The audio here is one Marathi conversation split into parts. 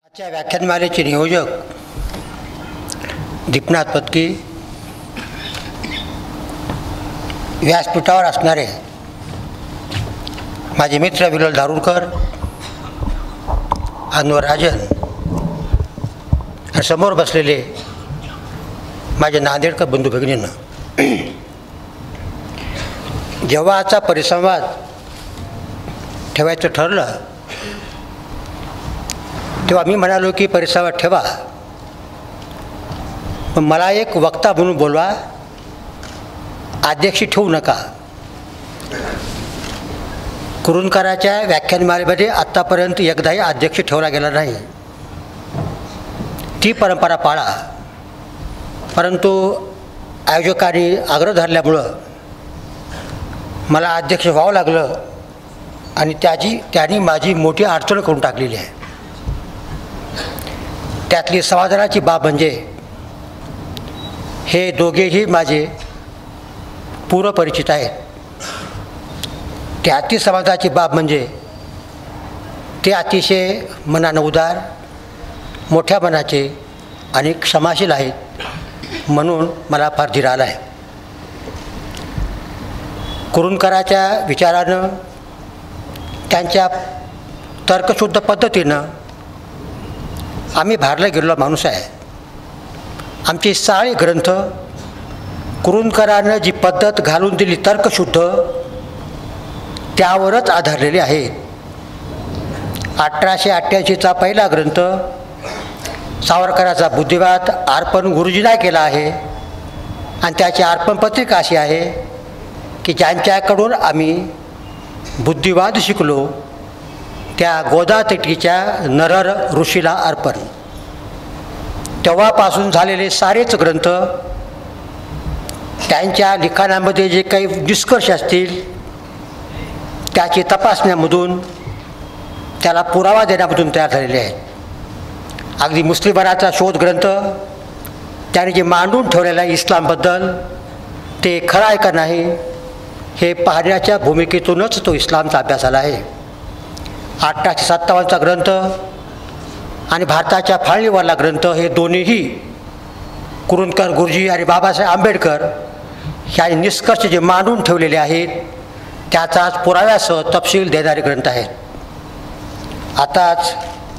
आजच्या व्याख्यानमालेचे नियोजक दीपनाथ पत्की, व्यासपीठावर असणारे माझे मित्र विलास धारूरकर, अनवर राजन आणि समोर बसलेले माझे नांदेडकर बंधू भगिनींना, जेव्हा आजचा परिसंवाद ठेवायचं ठरलं तेव्हा मी म्हणालो की परिसंवाद ठेवा, पण मला एक वक्ता म्हणून बोलवा, अध्यक्ष ठेवू नका. कुरूंदकरांच्या व्याख्यानमालेमध्ये आत्तापर्यंत एकदाही अध्यक्ष ठेवला गेला नाही. ती परंपरा पाळा. परंतु आयोजकांनी आग्रह धरल्यामुळं मला अध्यक्ष व्हावं लागलं आणि त्यांनी माझी मोठी अडचण करून टाकलेली आहे. त्यातली समाधानाची बाब म्हणजे हे दोघेही माझे पूर्वपरिचित आहेत. त्यातली समाधानाची बाब म्हणजे ते अतिशय मनानं उदार, मोठ्या मनाचे आणि क्षमाशील आहेत, म्हणून मला फार धीर आला आहे. कुरूंदकरांच्या विचारानं, त्यांच्या तर्कशुद्ध पद्धतीनं आम्ही भारला गेलेला माणूस आहे. आमचे साळे ग्रंथ कुरूंदकरांनं जी पद्धत घालून दिली तर्कशुद्ध, त्यावरच आधारलेले आहेत. 1888चा पहिला ग्रंथ सावरकरांचा बुद्धिवाद अर्पण गुरुजींना केला आहे आणि त्याची अर्पण पत्रिका अशी आहे की ज्यांच्याकडून आम्ही बुद्धिवाद शिकलो त्या गोदातटीच्या नरहर ऋषीला अर्पण. तेव्हापासून झालेले सारेच ग्रंथ, त्यांच्या लिखाणामध्ये जे काही निष्कर्ष असतील त्याची तपासण्यामधून, त्याला पुरावा देण्यामधून तयार झालेले आहेत. अगदी मुस्लिमांचा शोध ग्रंथ त्याने जे मांडून ठेवलेलं आहे इस्लामबद्दल, ते खरं आहे का नाही हे पाहण्याच्या भूमिकेतूनच तो इस्लामचा अभ्यास आला आहे. 1857चा ग्रंथ आणि भारताच्या फाळणीवाला ग्रंथ हे दोन्हीही कुरूंदकर गुरुजी आणि बाबासाहेब आंबेडकर ह्या निष्कर्ष जे मांडून ठेवलेले आहेत त्याचाच पुराव्यासह तपशील देणारे ग्रंथ आहेत. आताच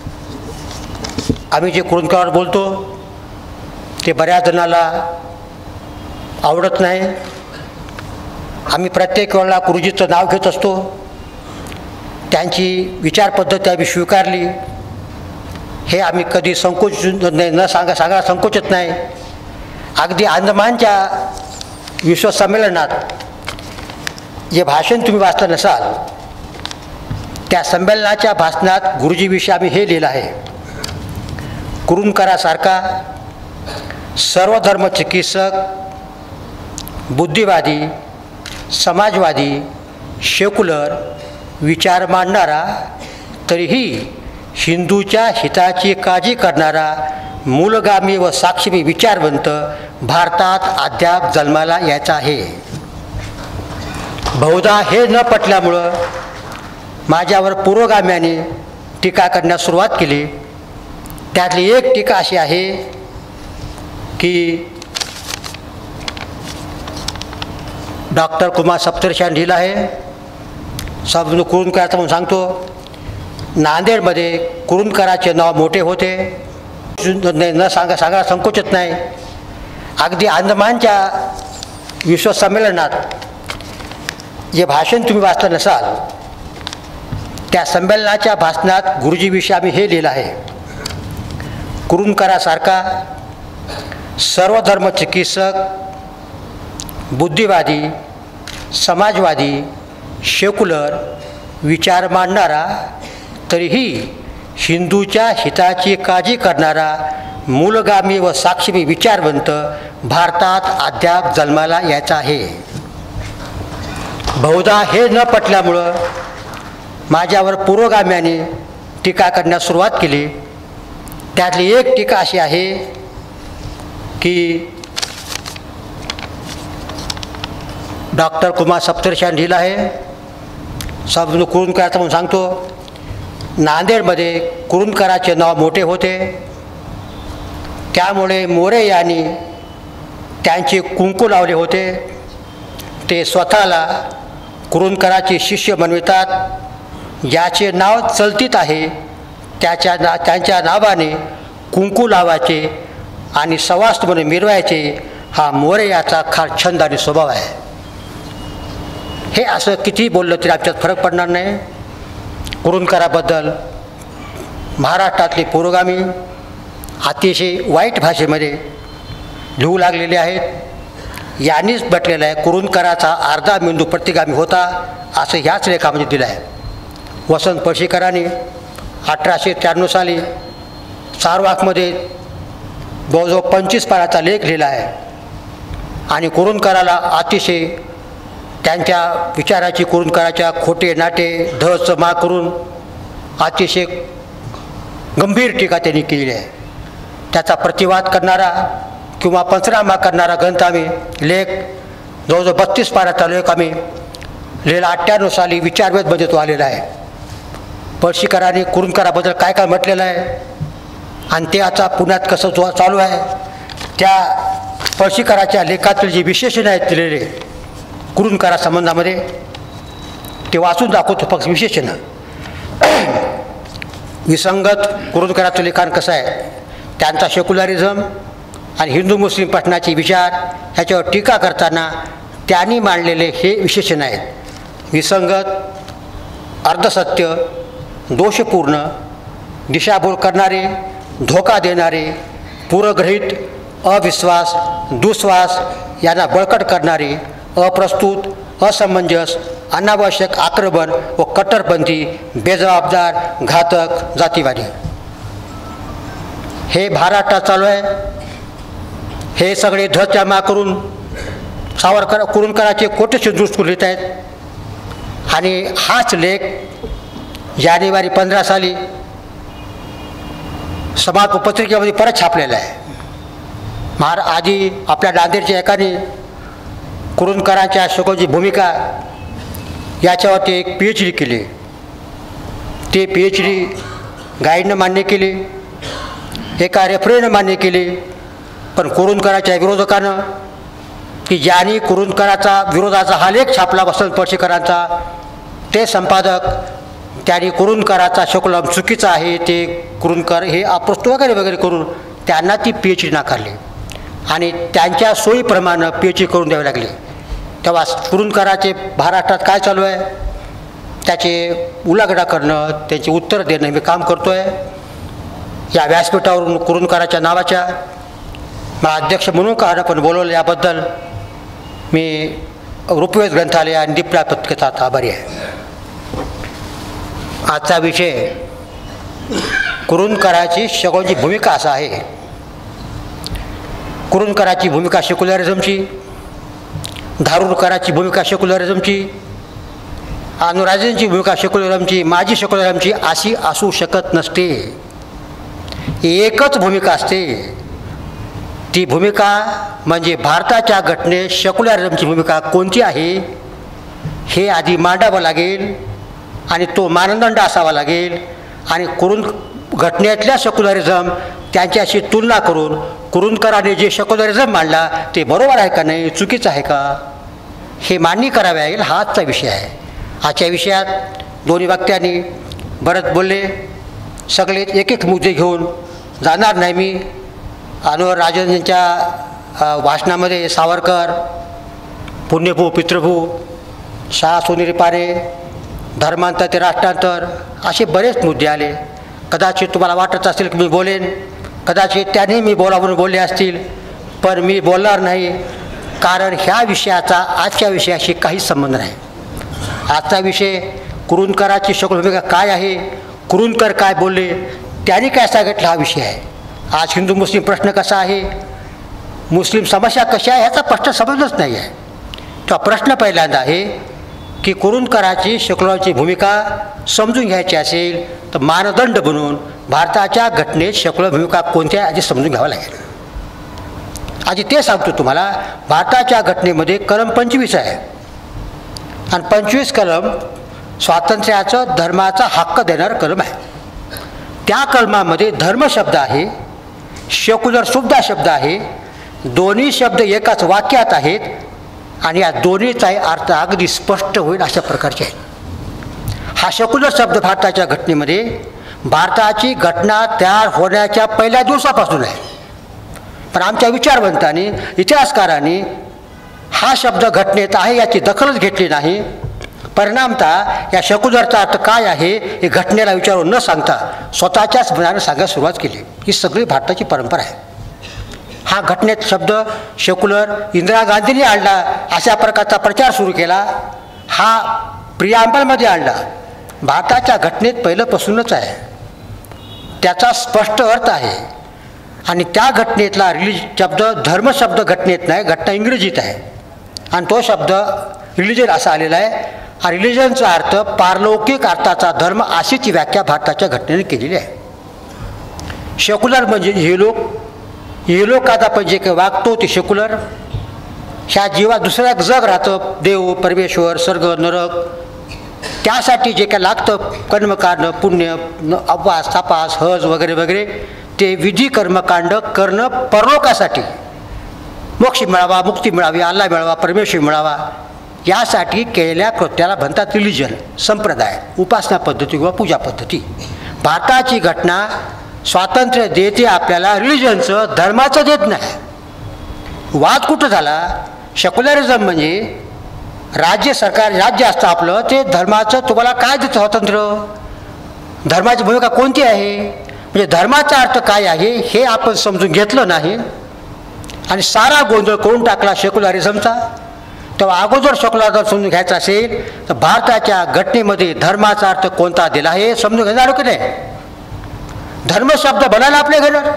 आम्ही जे कुरूंदकरांवर बोलतो ते बऱ्याच जणाला आवडत नाही. आम्ही प्रत्येक वेळेला गुरुजीचं नाव घेत असतो, त्यांची विचारपद्धती आम्ही स्वीकारली, हे आम्ही कधी सांगायला संकोचत नाही. अगदी अंदमानच्या विश्वसंमेलनात जे भाषण तुम्ही वाचलं नसाल, त्या संमेलनाच्या भाषणात गुरुजीविषयी आम्ही हे लिहिलं आहे: कुरूंदकरांसारखा सर्वधर्म चिकित्सक, बुद्धिवादी, समाजवादी, सेक्युलर विचार मांडणारा, तरीही हिंदूच्या हिताची काळजी करणारा, मूलगामी व साक्षी विचारवंत भारतात अद्याप जन्माला यायचा आहे. बहुधा हे न पटल्यामुळं माझ्यावर पुरोगाम्याने टीका करण्यास सुरुवात केली. त्यातली एक टीका अशी आहे की डॉक्टर कुमार सप्तर्षींनी लिहिलं आहे, सब कुरूंदकरांचं म्हणून सांगतो, नांदेडमध्ये कुरूंदकरांचे नाव मोठे होते, सांगायला संकोचत नाही. अगदी अंदमानच्या विश्वसंमेलनात जे भाषण तुम्ही वाचलं नसाल, त्या संमेलनाच्या भाषणात गुरुजीविषयी आम्ही हे लिहिलं आहे: कुरूंदकरांसारखा सर्वधर्म चिकित्सक, बुद्धिवादी, समाजवादी, सेक्युलर विचार मांडणारा, तरीही हिंदूच्या हिताची काळजी करणारा, मूलगामी व साक्षी विचारवंत भारतात अद्याप जन्माला यायचा आहे. बहुधा हे न पटल्यामुळं माझ्यावर पुरोगाम्याने टीका करण्यास सुरुवात केली. त्यातली एक टीका अशी आहे की डॉक्टर कुमार सप्तर्षींनी लिहिलं आहे, सब कुरूंदकरांचं म्हणून सांगतो, नांदेडमध्ये कुरूंदकरांचे नाव मोठे होते, त्यामुळे मोरे यांनी त्यांचे कुंकू लावले होते. ते स्वतःला कुरूंदकरांचे शिष्य म्हणवितात. ज्याचे नाव चलतीत आहे त्यांच्या नावाने कुंकू लावायचे आणि सवास्त म्हणून मिरवायचे हा मोरे याचा खास छंद आणि स्वभाव आहे. हे असं किती बोललं तरी आमच्यात फरक पडणार नाही. कुरूंदकराबद्दल महाराष्ट्रातले पुरोगामी अतिशय वाईट भाषेमध्ये लिहू लागलेले आहेत. यांनीच म्हटलेलं आहे कुरूंदकराचा अर्धा मेंदू प्रतिगामी होता असं ह्याच लेखामध्ये दिलं आहे. वसंत पळशीकरांनी 1893 साली चारवाकमध्ये जवळजवळ 25 पानाचा लेख लिहिला आहे आणि कुरूंदकराला अतिशय त्यांच्या विचाराची, कुरूंदकराच्या खोटे नाटे धचमा करून अतिशय गंभीर टीका त्यांनी केलेली आहे. त्याचा प्रतिवाद करणारा किंवा पंचनामा करणारा ग्रंथ आम्ही लेख जवळजवळ 32 पानाचा लेख आम्ही लिहिला. 98 साली विचारवेधमध्ये तो आलेला आहे. पळशीकरांनी कुरूंदकराबद्दल काय काय म्हटलेलं आहे आणि ते आता पुण्यात कसं चालू आहे, त्या पळशीकराच्या लेखातील जी विशेषण आहेत दिलेले कुरूंदकरा संबंधामध्ये ते वाचून दाखवतो. फक्त विशेषण विसंगत कुरूंदकराचं लिखाण कसं आहे, त्यांचा सेक्युलरिझम आणि हिंदू मुस्लिम प्रश्नाचे विचार ह्याच्यावर टीका करताना त्यांनी मांडलेले हे विशेषण आहेत. विसंगत, अर्धसत्य, दोषपूर्ण, दिशाभूल करणारे, धोका देणारे, पूर्वग्रहित, अविश्वास, दुस्वास यांना बळकट करणारे, अप्रस्तुत, असमंजस, अनावश्यक आक्रमण व कट्टरपंथी, बेजबाबदार, घातक, जातीवादी. हे महाराष्ट्रात चालू आहे. हे सगळे धचमा करून कुरूंदकराचे कोटेशन दुरुस्त लिहित आहेत आणि हाच लेख जानेवारी 15 साली समाज पत्रिकेमध्ये परत छापलेला आहे. आधी आपल्या नांदेडच्या एकाने कुरूंदकरांच्या अशोकाची भूमिका याच्यावरती एक PhD केली. ते PhD गाईडनं मान्य केली, एका रेफरीनं मान्य केली. पण कुरूंदकराच्या विरोधकानं, की ज्यांनी कुरूंदकराचा विरोधाचा हा लेख छापला वसंत पळशीकरांचा, ते संपादक त्यांनी कुरूंदकराचा शकुलम चुकीचा आहे, ते कुरूंदकर हे अप्रस्तुत वगैरे वगैरे करून त्यांना ती PhD नाकारली आणि त्यांच्या सोयीप्रमाणे PhD करून द्यावी लागली. तेव्हा कुरूंदकराचे महाराष्ट्रात काय चालू आहे त्याचे उलाढाल करणं, त्याची उत्तर देणं मी काम करतो आहे. या व्यासपीठावरून कुरूंदकराच्या नावाच्या मला अध्यक्ष म्हणून का पण बोलवलं याबद्दल मी रूपवेध ग्रंथालय आणि दीपला पत्रिकेचा आभारी आहे. आजचा विषय कुरूंदकराची शकुलाची भूमिका असा आहे. कुरूंदकराची भूमिका सेक्युलरिझमची, धारूरकराची भूमिका सेक्युलरिझमची, अनुराजेंची भूमिका सेक्युलरिझमची, माझी सेक्युलरिझमची अशी असू शकत नसते. एकच भूमिका असते. ती भूमिका म्हणजे भारताच्या घटनेत सेक्युलरिझमची भूमिका कोणती आहे हे आधी मांडावं लागेल आणि तो मानदंड असावा लागेल आणि घटनेतल्या सेक्युलरिझम त्यांच्याशी तुलना करून कुरूंदकरांनी जे सेक्युलरिझम मांडला ते बरोबर आहे का नाही, चुकीचं आहे का, हे मान्य करावे लागेल. हा आजचा विषय आहे. आजच्या विषयात दोन्ही वक्त्यांनी बरंच बोलले. सगळे एक एक मुद्दे घेऊन जाणार नाही मी. अनवर राजेंच्या भाषणामध्ये सावरकर, पुण्यभू पितृभू, शाह सोनेरी पारे, धर्मांतर ते राष्ट्रांतर असे बरेच मुद्दे आले. कदाचित तुम्हाला वाटत असेल की मी बोलेन, कदाचित त्यांनी मी बोला म्हणून बोलले असतील, पण मी बोलणार नाही. कारण ह्या विषयाचा आजच्या विषयाशी काहीच संबंध नाही. आजचा विषय कुरूंदकराची शकुल भूमिका काय आहे, कुरूंदकर काय बोलले, त्यांनी काय सांगितलं हा विषय आहे. आज हिंदू मुस्लिम प्रश्न कसा आहे, मुस्लिम समस्या कशा आहे ह्याचा प्रश्न समजलंच नाही आहे. तो प्रश्न पहिल्यांदा आहे की कुरूंदकराची सेक्युलरची भूमिका समजून घ्यायची असेल तर मानदंड बनवून भारताच्या घटनेत सेक्युलर भूमिका कोणत्या आधी समजून घ्यावं लागेल. आधी ते सांगतो तुम्हाला. भारताच्या घटनेमध्ये कलम 25 आहे आणि 25 कलम स्वातंत्र्याचं धर्माचा हक्क देणारं कलम आहे. त्या कलमामध्ये धर्म शब्द आहे, सेक्युलर सुद्धा शब्द आहे. दोन्ही शब्द एकाच वाक्यात आहेत आणि या दोन्हीचाही अर्थ अगदी स्पष्ट होईल अशा प्रकारचे आहे. हा सेक्युलर शब्द भारताच्या घटनेमध्ये भारताची घटना तयार होण्याच्या पहिल्या दिवसापासून आहे. पण आमच्या विचारवंतांनी, इतिहासकारांनी हा शब्द घटनेत आहे याची दखलच घेतली नाही. परिणामतः या सेक्युलरचा अर्थ काय आहे हे घटनेला विचारून न सांगता स्वतःच्याच मनाने सांगायला सुरुवात केली. ही सगळी भारताची परंपरा आहे. हा घटनेत शब्द सेक्युलर इंदिरा गांधींनी आणला, अशा प्रकारचा प्रचार सुरू केला. हा प्रिॲम्बलमध्ये आणला. भारताच्या घटनेत पहिल्यापासूनच आहे. त्याचा स्पष्ट अर्थ आहे. आणि त्या घटनेतला शब्द धर्म शब्द घटनेत नाही, घटना इंग्रजीत आहे आणि तो शब्द रिलिजन असा आलेला आहे. हा रिलिजनचा अर्थ पारलौकिक अर्थाचा धर्म अशीची व्याख्या भारताच्या घटनेने केलेली आहे. सेक्युलर म्हणजे हे लोक आता आपण जे काही वागतो ते सेक्युलर. ह्या जीवात दुसरं एक जग राहतं, देव परमेश्वर स्वर्ग नरक, त्यासाठी जे काय लागतं कर्मकांड पुण्य उपवास तपास हज वगैरे वगैरे ते विधी कर्मकांड करणं परलोकासाठी, मोक्ष मिळावा, मुक्ती मिळावी, अल्लाह मिळावा, परमेश्वर मिळावा यासाठी केलेल्या कृत्याला म्हणतात रिलिजन, संप्रदाय, उपासना पद्धती किंवा पूजा पद्धती. भारताची घटना स्वातंत्र्य देते आपल्याला, रिलिजनचं धर्माचं देत नाही. वाद कुठं झाला? सेक्युलरिझम म्हणजे राज्य सरकार राज्य असतं आपलं, ते धर्माचं तुम्हाला काय देतं स्वातंत्र्य, धर्माची भूमिका कोणती आहे, म्हणजे धर्माचा अर्थ काय आहे हे आपण समजून घेतलं नाही आणि सारा गोंधळ करून टाकला सेक्युलरिझमचा. तेव्हा अगोदर सेक्युलरिझम समजून घ्यायचं असेल तर भारताच्या घटनेमध्ये धर्माचा अर्थ कोणता दिला हे समजून घेणार की नाही. धर्म शब्द बनायला आपल्या घेणार,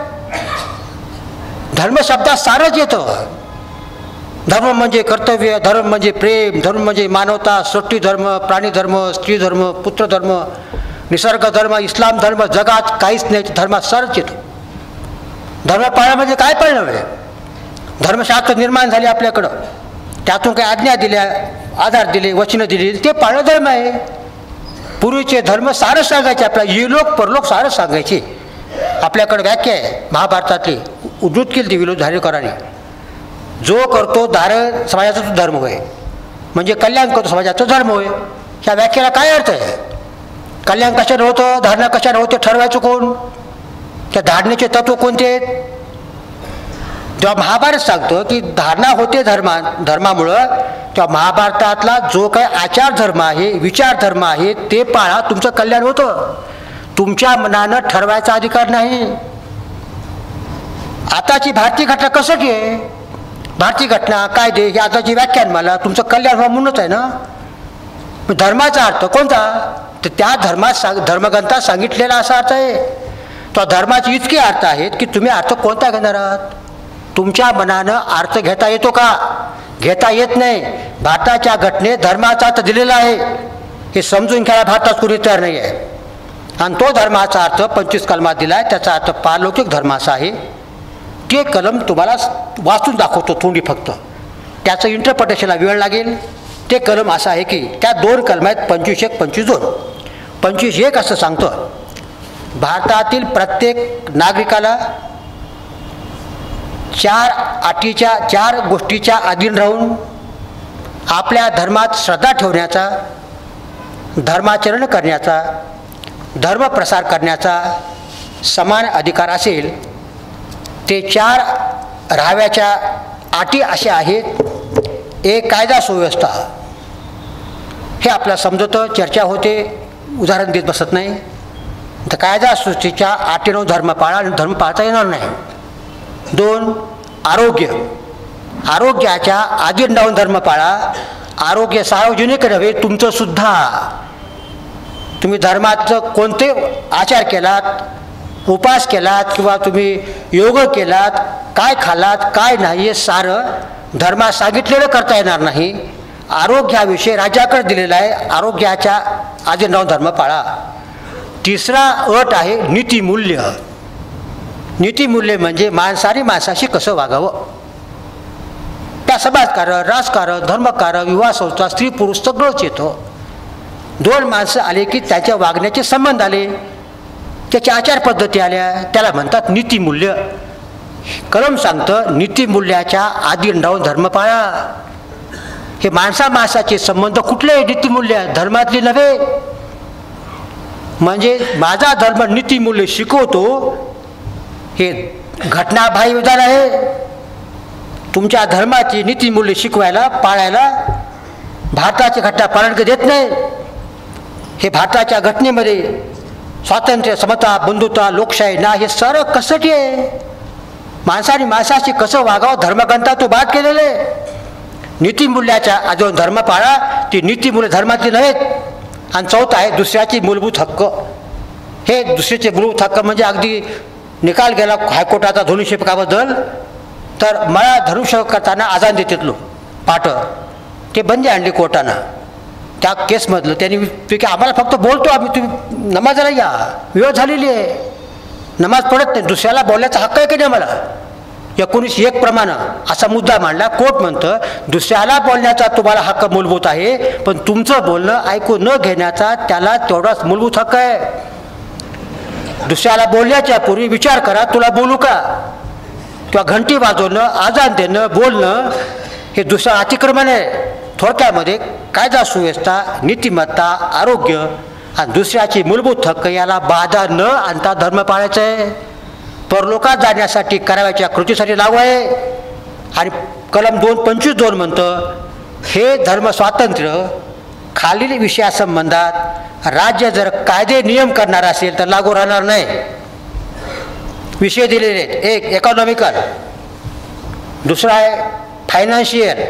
धर्म शब्दात सारंच येतं. धर्म म्हणजे कर्तव्य, धर्म म्हणजे प्रेम, धर्म म्हणजे मानवता, सृष्टी धर्म, प्राणी धर्म, स्त्री धर्म, पुत्र धर्म, निसर्ग धर्म, इस्लाम धर्म, जगात काहीच नाही, धर्मात सारच येतो. धर्म पाळण्यामध्ये काय पाळणं आहे? धर्मशास्त्र निर्माण झाले आपल्याकडं, त्यातून काही आज्ञा दिल्या, आधार दिले, वचनं दिली, ते पाळणं धर्म आहे. पूर्वीचे धर्म सारच सांगायचे आपल्याला, इहलोक परलोक सारच सांगायचे. आपल्याकडे व्याख्या आहे महाभारतातली, उद्धृत केली ती विनोद धारेकरांनी. जो करतो धारण समाजाचा तो धर्म होय, म्हणजे कल्याण करतो समाजाचा धर्म होय. ह्या व्याख्याला काय अर्थ आहे? कल्याण कशाने होतं, धारणा कशाने होते ठरवायचं कोण? त्या धारणेचे तत्व कोणते आहेत? जेव्हा महाभारत सांगतं की धारणा होते धर्मामुळं, तेव्हा महाभारतातला जो काही आचार धर्म आहे, विचार धर्म आहे ते पाळा, तुमचं कल्याण होतं. तुमच्या मनानं ठरवायचा अधिकार नाही. आताची भारतीय घटना कशासाठी आहे? भारतीय घटना कायदे ही आताची व्याख्यान मला तुमचं कल्याण व्हा म्हणूनच आहे ना. धर्माचा अर्थ कोणता? तर त्या धर्मग्रंथात सांगितलेला असा अर्थ आहे. तो धर्माचे इतके अर्थ आहेत की तुम्ही अर्थ कोणता घेणार आहात? तुमच्या मनानं अर्थ घेता येतो का? घेता येत नाही. भारताच्या घटनेत धर्माचा अर्थ दिलेला आहे, हे समजून घ्यायला भारतात कुणी तयार नाही आहे. आणि तो धर्माचा अर्थ 25 कलमात दिला आहे. त्याचा अर्थ पारलौकिक धर्म असा आहे. ते कलम तुम्हाला वाचून दाखवतो थोडी फक्त, त्याचं इंटरप्रिटेशनला वेळ लागेल. ते कलम असं आहे की त्या 2 कलम आहेत, 25(1) 25(2). 25(1) असं सांगतं, भारतातील प्रत्येक नागरिकाला 4 अटीच्या 4 गोष्टीच्या अधीन राहून आपल्या धर्मात श्रद्धा ठेवण्याचा, धर्माचरण करण्याचा, धर्म प्रसार करण्याचा समान अधिकार असेल. ते 4 राहाव्याच्या अटी अशा आहेत. एक, कायदा सुव्यवस्था. हे आपल्याला समजतं, चर्चा होते, उदाहरण देत बसत नाही. तर कायदा सुव्यवस्थेच्या अटीनं धर्म पाळा आणि धर्म पाळता येणार नाही. 2, आरोग्य. आरोग्याच्या अधीन राहून धर्म पाळा. आरोग्य सार्वजनिक नव्हे, तुमचं सुद्धा. तुम्ही धर्माचं कोणते आचार केलात, उपास केलात किंवा तुम्ही योग केलात, काय खालात काय नाही हे सारं धर्मात सांगितलेलं करता येणार नाही. आरोग्याविषयी राज्याकडे दिलेला आहे, आरोग्याच्या अधीन राहून धर्म पाळा. 3रा अट आहे नीतिमूल्य. नीतिमूल्य म्हणजे माणसाने माणसाशी कसं वागावं. त्या समाजकारण, राजकारण, धर्मकारण, विवाह संस्था, स्त्री पुरुष सगळंच येतं. दोन माणसं आले की त्याच्या वागण्याचे संबंध आले, त्याच्या आचार पद्धती आल्या, त्याला म्हणतात नीतिमूल्य. कलम सांगतं नीतिमूल्याच्या आधीन राहून धर्म पाळा. हे माणसाचे संबंध कुठले नीतिमूल्य? धर्मातली नव्हे. म्हणजे माझा धर्म नीतिमूल्य शिकवतो हे घटनाबाह्य विधान आहे. तुमच्या धर्माची नीतिमूल्य शिकवायला पाळायला भारताची घटना परवानगी देत नाही. हे भारताच्या घटनेमध्ये स्वातंत्र्य, समता, बंधुता, लोकशाही ना हे सर्व कसं आहे? माणसाने माणसाशी कसं वागावं धर्मग्रंथात तो बाद केलेले. नीतिमूल्याच्या आजून धर्म पाळा, ती नीतिमूल्य धर्मातली नाहीत. आणि चौथा आहे दुसऱ्याची मूलभूत हक्क. हे दुसऱ्याचे मूलभूत हक्क म्हणजे अगदी निकाल गेला हायकोर्टाचा धनुष्यकाबद्दल, तर मला धनुष्य करताना आजान देतात लोक पाठ, ते बंदी आणली कोर्टानं त्या केसमधलं. त्यांनी की आम्हाला फक्त बोलतो आम्ही, तुम्ही नमाजाला या, विरोध झालेली आहे, नमाज पडत नाही, दुसऱ्याला बोलण्याचा हक्क आहे की नाही मला. 19(1) प्रमाणे असा मुद्दा मांडला. कोर्ट म्हणतं दुसऱ्याला बोलण्याचा तुम्हाला हक्क मूलभूत आहे, पण तुमचं बोलणं ऐकून न घेण्याचा त्याला तेवढाच मूलभूत हक्क आहे. दुसऱ्याला बोलण्याच्या पूर्वी विचार करा, तुला बोलू का? किंवा घंटी वाजवणं, आजान देणं, बोलणं हे दुसरं अतिक्रमण आहे. थोडक्यामध्ये कायदा सुव्यवस्था, नीतिमत्ता, आरोग्य आणि दुसऱ्याची मूलभूत हक्क याला बाधा न आणता धर्म पाळायचा आहे. परलोकात जाण्यासाठी करावयाच्या कृतीसाठी लागू आहे. आणि कलम 2(25)(2) म्हणतं हे धर्म स्वातंत्र्य खालील विषयासंबंधात राज्य जर कायदे नियम करणार असेल तर लागू राहणार नाही. विषय दिलेले आहेत. 1 इकॉनॉमिकल, दुसरा आहे फायनान्शियल,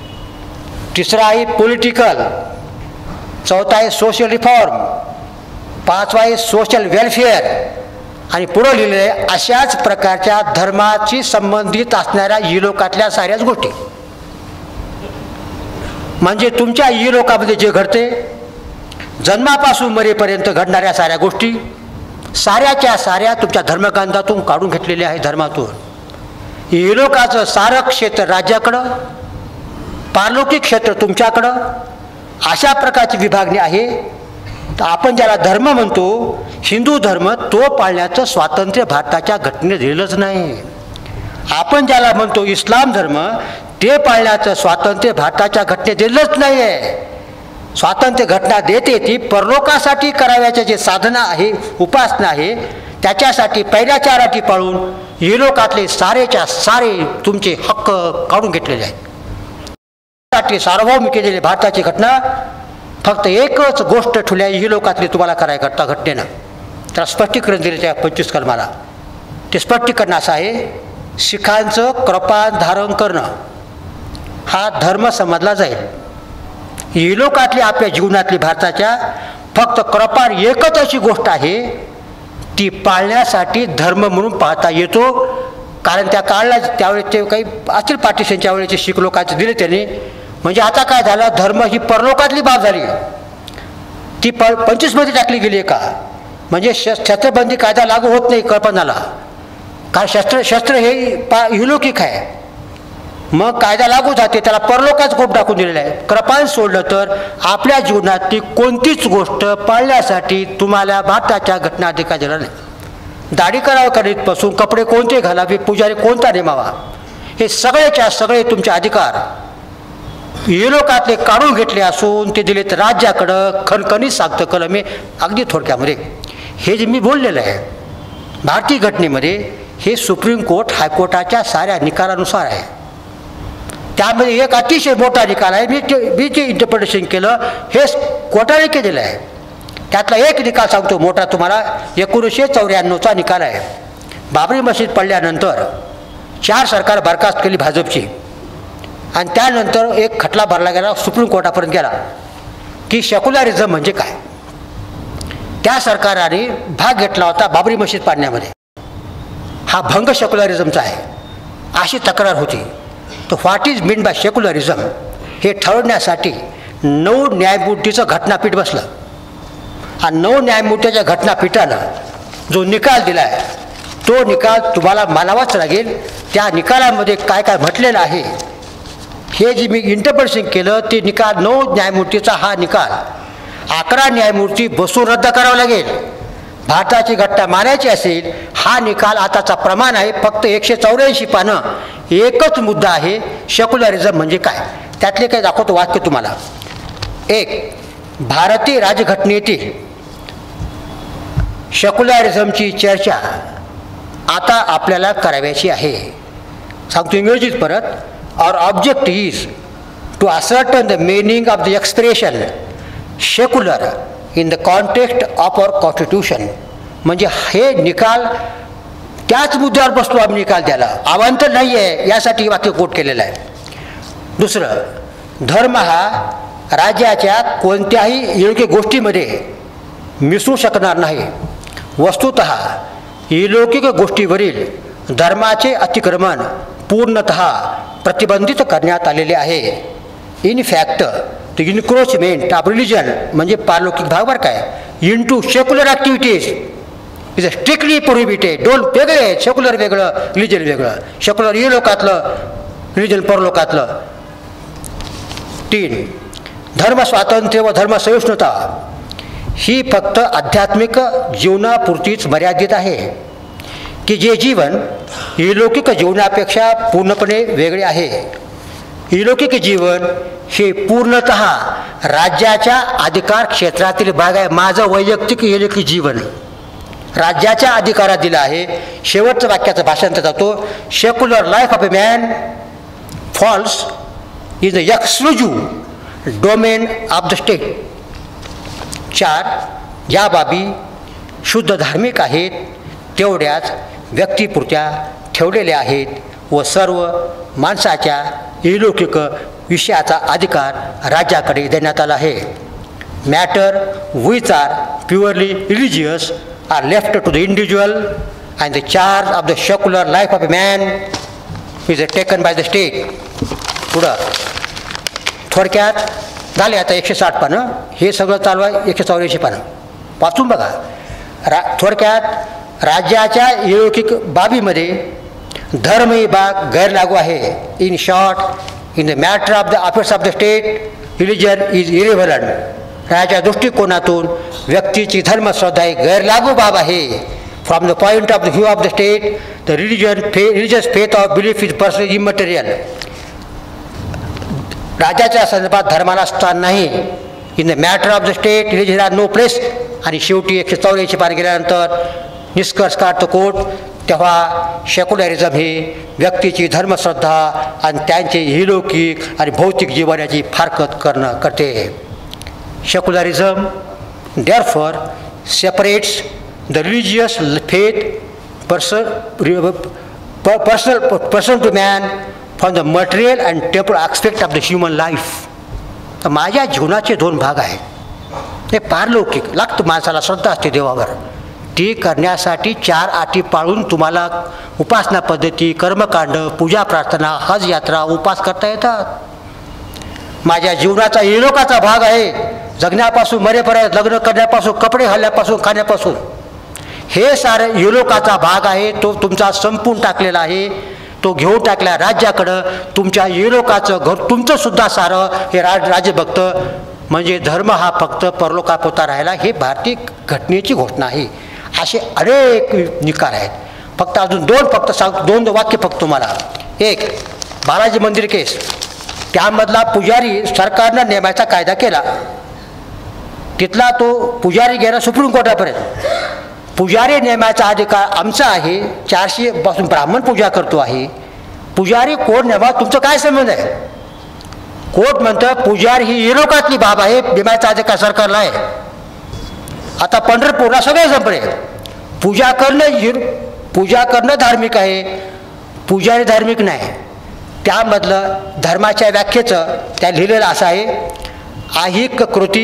तिसरा आहे पॉलिटिकल, चौथा आहे सोशल रिफॉर्म, पाचवा आहे सोशल वेलफेअर. आणि पुढं लिहिलेलं आहे अशाच प्रकारच्या धर्माची संबंधित असणाऱ्या इलोकातल्या साऱ्याच गोष्टी. म्हणजे तुमच्या इलोकामध्ये जे घडते जन्मापासून मरेपर्यंत घडणाऱ्या साऱ्या गोष्टी साऱ्याच्या साऱ्या तुमच्या धर्मग्रंथातून काढून घेतलेल्या आहे. धर्मातून इलोकाचं सारं क्षेत्र राज्याकडं, पारलौकिक क्षेत्र तुमच्याकडं, अशा प्रकारची विभागणी आहे. तर आपण ज्याला धर्म म्हणतो हिंदू धर्म, तो पाळण्याचं स्वातंत्र्य भारताच्या घटनेने दिलेलंच नाही. आपण ज्याला म्हणतो इस्लाम धर्म, ते पाळण्याचं स्वातंत्र्य भारताच्या घटनेत दिलेलंच नाही आहे. स्वातंत्र्य घटना देते ती परलोकासाठी कराव्याचे जे साधना आहे, उपासना आहे, त्याच्यासाठी पहिल्या 4 अटी पाळून इलोकातले सारेच्या सारे तुमचे हक्क काढून घेतलेले आहेत. सार्वभौम केलेली भारताची घटना फक्त एकच गोष्ट ठेवल्या इलोकातली तुम्हाला करायला करता घटनेनं. त्याला स्पष्टीकरण दिले त्या 25 कलमाला. ते स्पष्टीकरण असं आहे, शिखांचं कृपान धारण करणं हा धर्म समजला जाईल. इलोकातली आपल्या जीवनातली भारताच्या फक्त कृपान एकच अशी गोष्ट आहे, ती पाळण्यासाठी धर्म म्हणून पाहता येतो. कारण त्या काळला त्यावेळेस ते काही असतील पार्टिशनच्या वेळेचे शीख लोकांचे दिले त्यांनी. म्हणजे आता काय झालं, धर्म ही परलोकातली बाब झाली, ती 25मध्ये टाकली गेली आहे का? म्हणजे शस्त्रबंदी कायदा लागू होत नाही कृपानाला, कारण शस्त्र हे इलौकिक आहे. मग कायदा लागू जाते, त्याला परलोकाच कोप टाकून दिलेला आहे. कृपान सोडलं तर आपल्या जीवनातली कोणतीच गोष्ट पाळण्यासाठी तुम्हाला भारताच्या घटना अधिकार दिला नाही. दाढी करावं करीतपासून कपडे कोणते घालावे, पुजारी कोणता नेमावा, हे सगळेच्या सगळे तुमचे अधिकार इलोकातले काढून घेतले असून ते दिलेत राज्याकडं. खणखणीत सांगतं कलम हे अगदी थोडक्यामध्ये. हे जे मी बोललेलं आहे भारतीय घटनेमध्ये, हे सुप्रीम कोर्ट हायकोर्टाच्या साऱ्या निकालानुसार आहे. त्यामध्ये एक अतिशय मोठा निकाल आहे, मी जे इंटरप्रिटेशन केलं हे कोर्टाने केलेलं आहे. त्यातला एक निकाल सांगतो मोठा तुम्हाला, 1994चा निकाल आहे. बाबरी मशीद पडल्यानंतर 4 सरकार बरखास्त केली भाजपची, आणि त्यानंतर एक खटला भरला गेला, सुप्रीम कोर्टापर्यंत गेला की सेक्युलरिझम म्हणजे काय. त्या सरकाराने भाग घेतला होता बाबरी मशीद पाडण्यामध्ये. हा भंग सेक्युलरिझमचा आहे अशी तक्रार होती. तर what is mean by secularism हे ठरवण्यासाठी 9 न्यायमूर्तीचं घटनापीठ बसलं. आणि 9 न्यायमूर्तीच्या घटनापीठानं जो निकाल दिला आहे तो निकाल तुम्हाला मानावाच लागेल. त्या निकालामध्ये काय काय म्हटलेलं आहे हे जे मी इंटरप्रिटेशन केलं ते निकाल 9 न्यायमूर्तीचा हा निकाल 11 न्यायमूर्ती बसून रद्द करावं लागेल. भारताची घटना मानायची असेल हा निकाल आताचा प्रमाण आहे. फक्त 184 पानं. एकच मुद्दा आहे, सेक्युलरिझम म्हणजे काय. त्यातले काही दाखवतो वाक्य तुम्हाला. 1. भारतीय राज्यघटनेतील सेक्युलरिझमची चर्चा आता आपल्याला करावयाची आहे. सांगतो इंग्रजीत परत. Our object is to ascertain the meaning of the expression secular in the context of our constitution. म्हणजे हे निकाल त्याच मुद्द्यावर बसतो आम्ही निकाल द्यायला, अवांतर नाही आहे, यासाठी वाक्य कोट केलेलं आहे. दुसरं, धर्म हा राज्याच्या कोणत्याही योग्य गोष्टीमध्ये मिसळू शकणार नाही. वस्तुतः अलौकिक गोष्टीवरील धर्माचे अतिक्रमण पूर्णतः प्रतिबंधित करण्यात आलेले आहे. In fact the encroachment of religion म्हणजे पारलौकिक भाग बरं काय into secular activities is strictly prohibited. दोन वेगळे आहेत, सेक्युलर वेगळं, रिलिजन वेगळं. Secular इहलोकातलं, religion परलोकातलं. 3. धर्मस्वातंत्र्य व धर्मसहिष्णुता ही फक्त आध्यात्मिक जीवनापुरतीच मर्यादित आहे की जे जीवन अलौकिक जीवनापेक्षा पूर्णपणे वेगळे आहे. अलौकिक जीवन हे पूर्णतः राज्याच्या अधिकार क्षेत्रातील भाग आहे. माझं वैयक्तिक अलौकिक जीवन राज्याच्या अधिकारात दिलं आहे. शेवटचं वाक्याचं भाषांतर जातो. Secular life of a man falls is the exclusive domain of the state. 4. या बाबी शुद्ध धार्मिक आहेत तेवढ्याच व्यक्तिपुरत्या ठेवलेल्या आहेत व सर्व माणसाच्या अलौकिक विषयाचा अधिकार राज्याकडे देण्यात आला आहे. Matter which are purely religious are left to the individual and the charge of the secular life of a man is taken by the state. पुढं थोडक्यात झाले आता 160 पानं. हे सगळं चालू आहे 184 पानं. वाचून बघा. थोडक्यात राज्याच्या अलौकिक बाबीमध्ये धर्म ही बाब गैरलागू आहे. In short, in the matter of the affairs of the state religion is irrelevant. राज्याच्या दृष्टिकोनातून व्यक्तीची धर्मश्रद्धा ही गैरलागू बाब आहे. From the point of the view of the state the religious faith of belief is personally immaterial. राज्याच्या संदर्भात धर्माला स्थान नाही. In the matter of the state religion are no place. आणि शेवटी 184 पान गेल्यानंतर निष्कर्ष काढतो कोर्ट. तेव्हा सेक्युलरिझम ही व्यक्तीची धर्मश्रद्धा आणि त्यांचे अलौकिक आणि भौतिक जीवनाची फारकत करते. Secularism therefore separates the religious faith person to man from the material and temporal aspect of the human life. तर माझ्या जीवनाचे 2 भाग आहेत. ते पारलौकिक लागतं, माणसाला श्रद्धा असते देवावर. ती करण्यासाठी 4 अटी पाळून तुम्हाला उपासना पद्धती, कर्मकांड, पूजा प्रार्थना, हज यात्रा, उपास करता येतात. माझ्या जीवनाचा इहलोकाचा भाग आहे. जगण्यापासून मरेपर्यंत, लग्न करण्यापासून, कपडे घालण्यापासून, खाण्यापासून हे सारं इहलोकाचा भाग आहे. तो तुमचा संपून टाकलेला आहे. तो घेऊन टाकल्या राज्याकडं. तुमच्या इहलोकाचं घर तुमचंसुद्धा सारं हे राज्य बघतं. म्हणजे धर्म हा फक्त परलोकापुरता राहिला. हे भारतीय घटनेची घोषणा आहे. असे अनेक निकाल आहेत. फक्त अजून 2 फक्त सांगतो. 2 वाक्य फक्त तुम्हाला. 1. बालाजी मंदिर केस. त्यामधला पुजारी सरकारनं नेमायचा कायदा केला. तिथला तो पुजारी गेला सुप्रीम कोर्टापर्यंत. पुजारी नेमायचा अधिकार आमचा आहे. 400 पासून ब्राह्मण पूजा करतो आहे. पुजारी कोण नेमा तुमचं काय संबंध आहे. कोर्ट म्हणतं पुजारी ही इहलोकातली बाब आहे. नेमायचा अधिकार सरकारला आहे. आता पंढरपूरला सगळे संपले. पूजा करणं धार्मिक आहे. पुजारी धार्मिक नाही. त्यामधलं धर्माच्या व्याख्येचं त्या लिहिलेलं असं आहे. ऐहिक कृती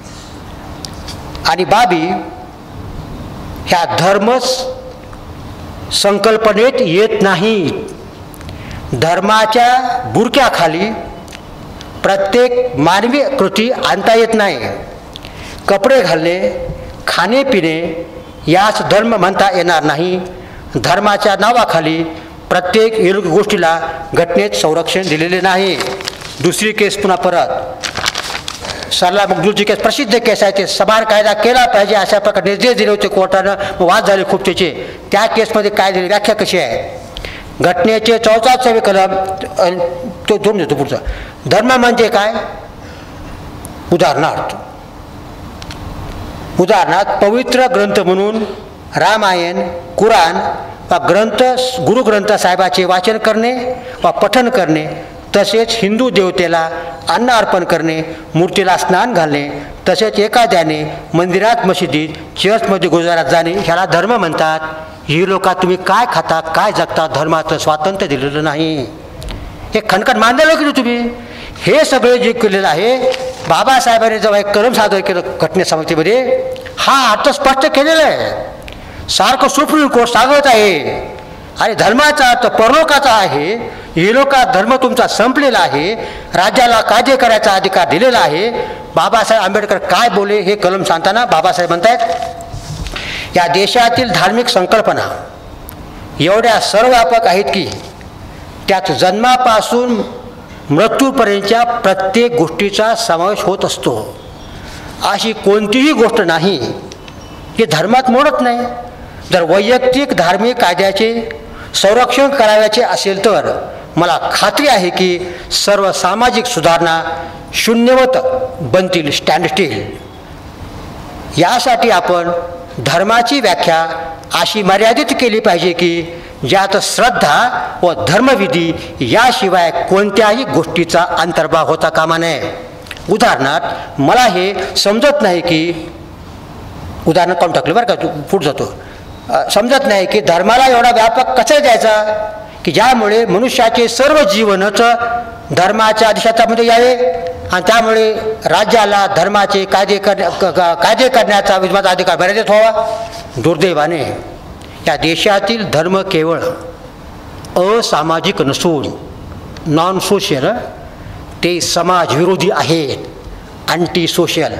आणि बाबी ह्या धर्मच संकल्पनेत येत नाही. धर्माच्या बुरक्याखाली प्रत्येक मानवी कृती आणता येत नाही. कपडे घालणे, खाणे पिणे यास धर्म म्हणता येणार नाही. धर्माच्या नावाखाली प्रत्येक अलौकिक गोष्टीला घटनेत संरक्षण दिलेले नाही. दुसरी केस पुन्हा परत. सरला मगदूरची केस प्रसिद्ध केस आहे, ते समान कायदा केला पाहिजे अशा प्रकारे निर्देश दिले होते कोर्टानं. वाद झाले खूप त्याचे. त्या केसमध्ये काय दिली व्याख्या कशी आहे? घटनेचे 44वे कलम तो दोन देतो पुढचा. धर्म म्हणजे काय? उदाहरणार्थ पवित्र ग्रंथ म्हणून रामायण, कुराण वा ग्रंथ गुरुग्रंथ साहेबाचे वाचन करणे वा पठण करणे, तसेच हिंदू देवतेला अन्न अर्पण करणे, मूर्तीला स्नान घालणे, तसेच एखाद्याने मंदिरात, मशिदीत, चर्चमध्ये गुरुद्वारात जाणे ह्याला धर्म म्हणतात. ही लोक तुम्ही काय खाता, काय जगता? धर्माचं स्वातंत्र्य दिलेलं नाही. हे खणखण मानलेलं की तुम्ही? हे सगळे जे केलेलं आहे, बाबासाहेबांनी जेव्हा एक कलम सादर केलं घटनेसमितीमध्ये, हा अर्थ स्पष्ट केलेला आहे. सारखं सुप्रीम कोर्ट सांगत आहे आणि धर्माचा अर्थ परलोकाचा आहे. हे लोक धर्म तुमचा संपलेला आहे, राज्याला कायदे करायचा अधिकार दिलेला आहे. बाबासाहेब आंबेडकर काय बोले हे कलम सांगताना बाबासाहेब म्हणतायत, या देशातील धार्मिक संकल्पना एवढ्या सर्वव्यापक आहेत की त्यात जन्मापासून मृत्यूपर्यंतच्या प्रत्येक गोष्टीचा समावेश होत असतो. अशी कोणतीही गोष्ट नाही की धर्मात मोडत नाही. जर वैयक्तिक धार्मिक कायद्याचे संरक्षण करावयाचे असेल तर मला खात्री आहे की सर्व सामाजिक सुधारणा शून्यवत बनतील, स्टँडस्टिल. यासाठी आपण धर्माची व्याख्या अशी मर्यादित केली पाहिजे की ज्यात श्रद्धा व धर्मविधी याशिवाय कोणत्याही गोष्टीचा अंतर्भाव होता कामा नये. उदाहरणार्थ मला हे समजत नाही की, उदाहरण काढून टाकलं बरं का, पुढे जातो, समजत नाही की धर्माला एवढा व्यापक कसा द्यायचा की ज्यामुळे मनुष्याचे सर्व जीवनच धर्माच्या अधिशातामध्ये यावे आणि त्यामुळे राज्याला धर्माचे कायदे करण्याचा विधिमाचा अधिकार मर्यादित व्हावा. दुर्दैवाने या देशातील धर्म केवळ असामाजिक नसून नॉन सोशल, ते समाजविरोधी आहेत, अँटी सोशल.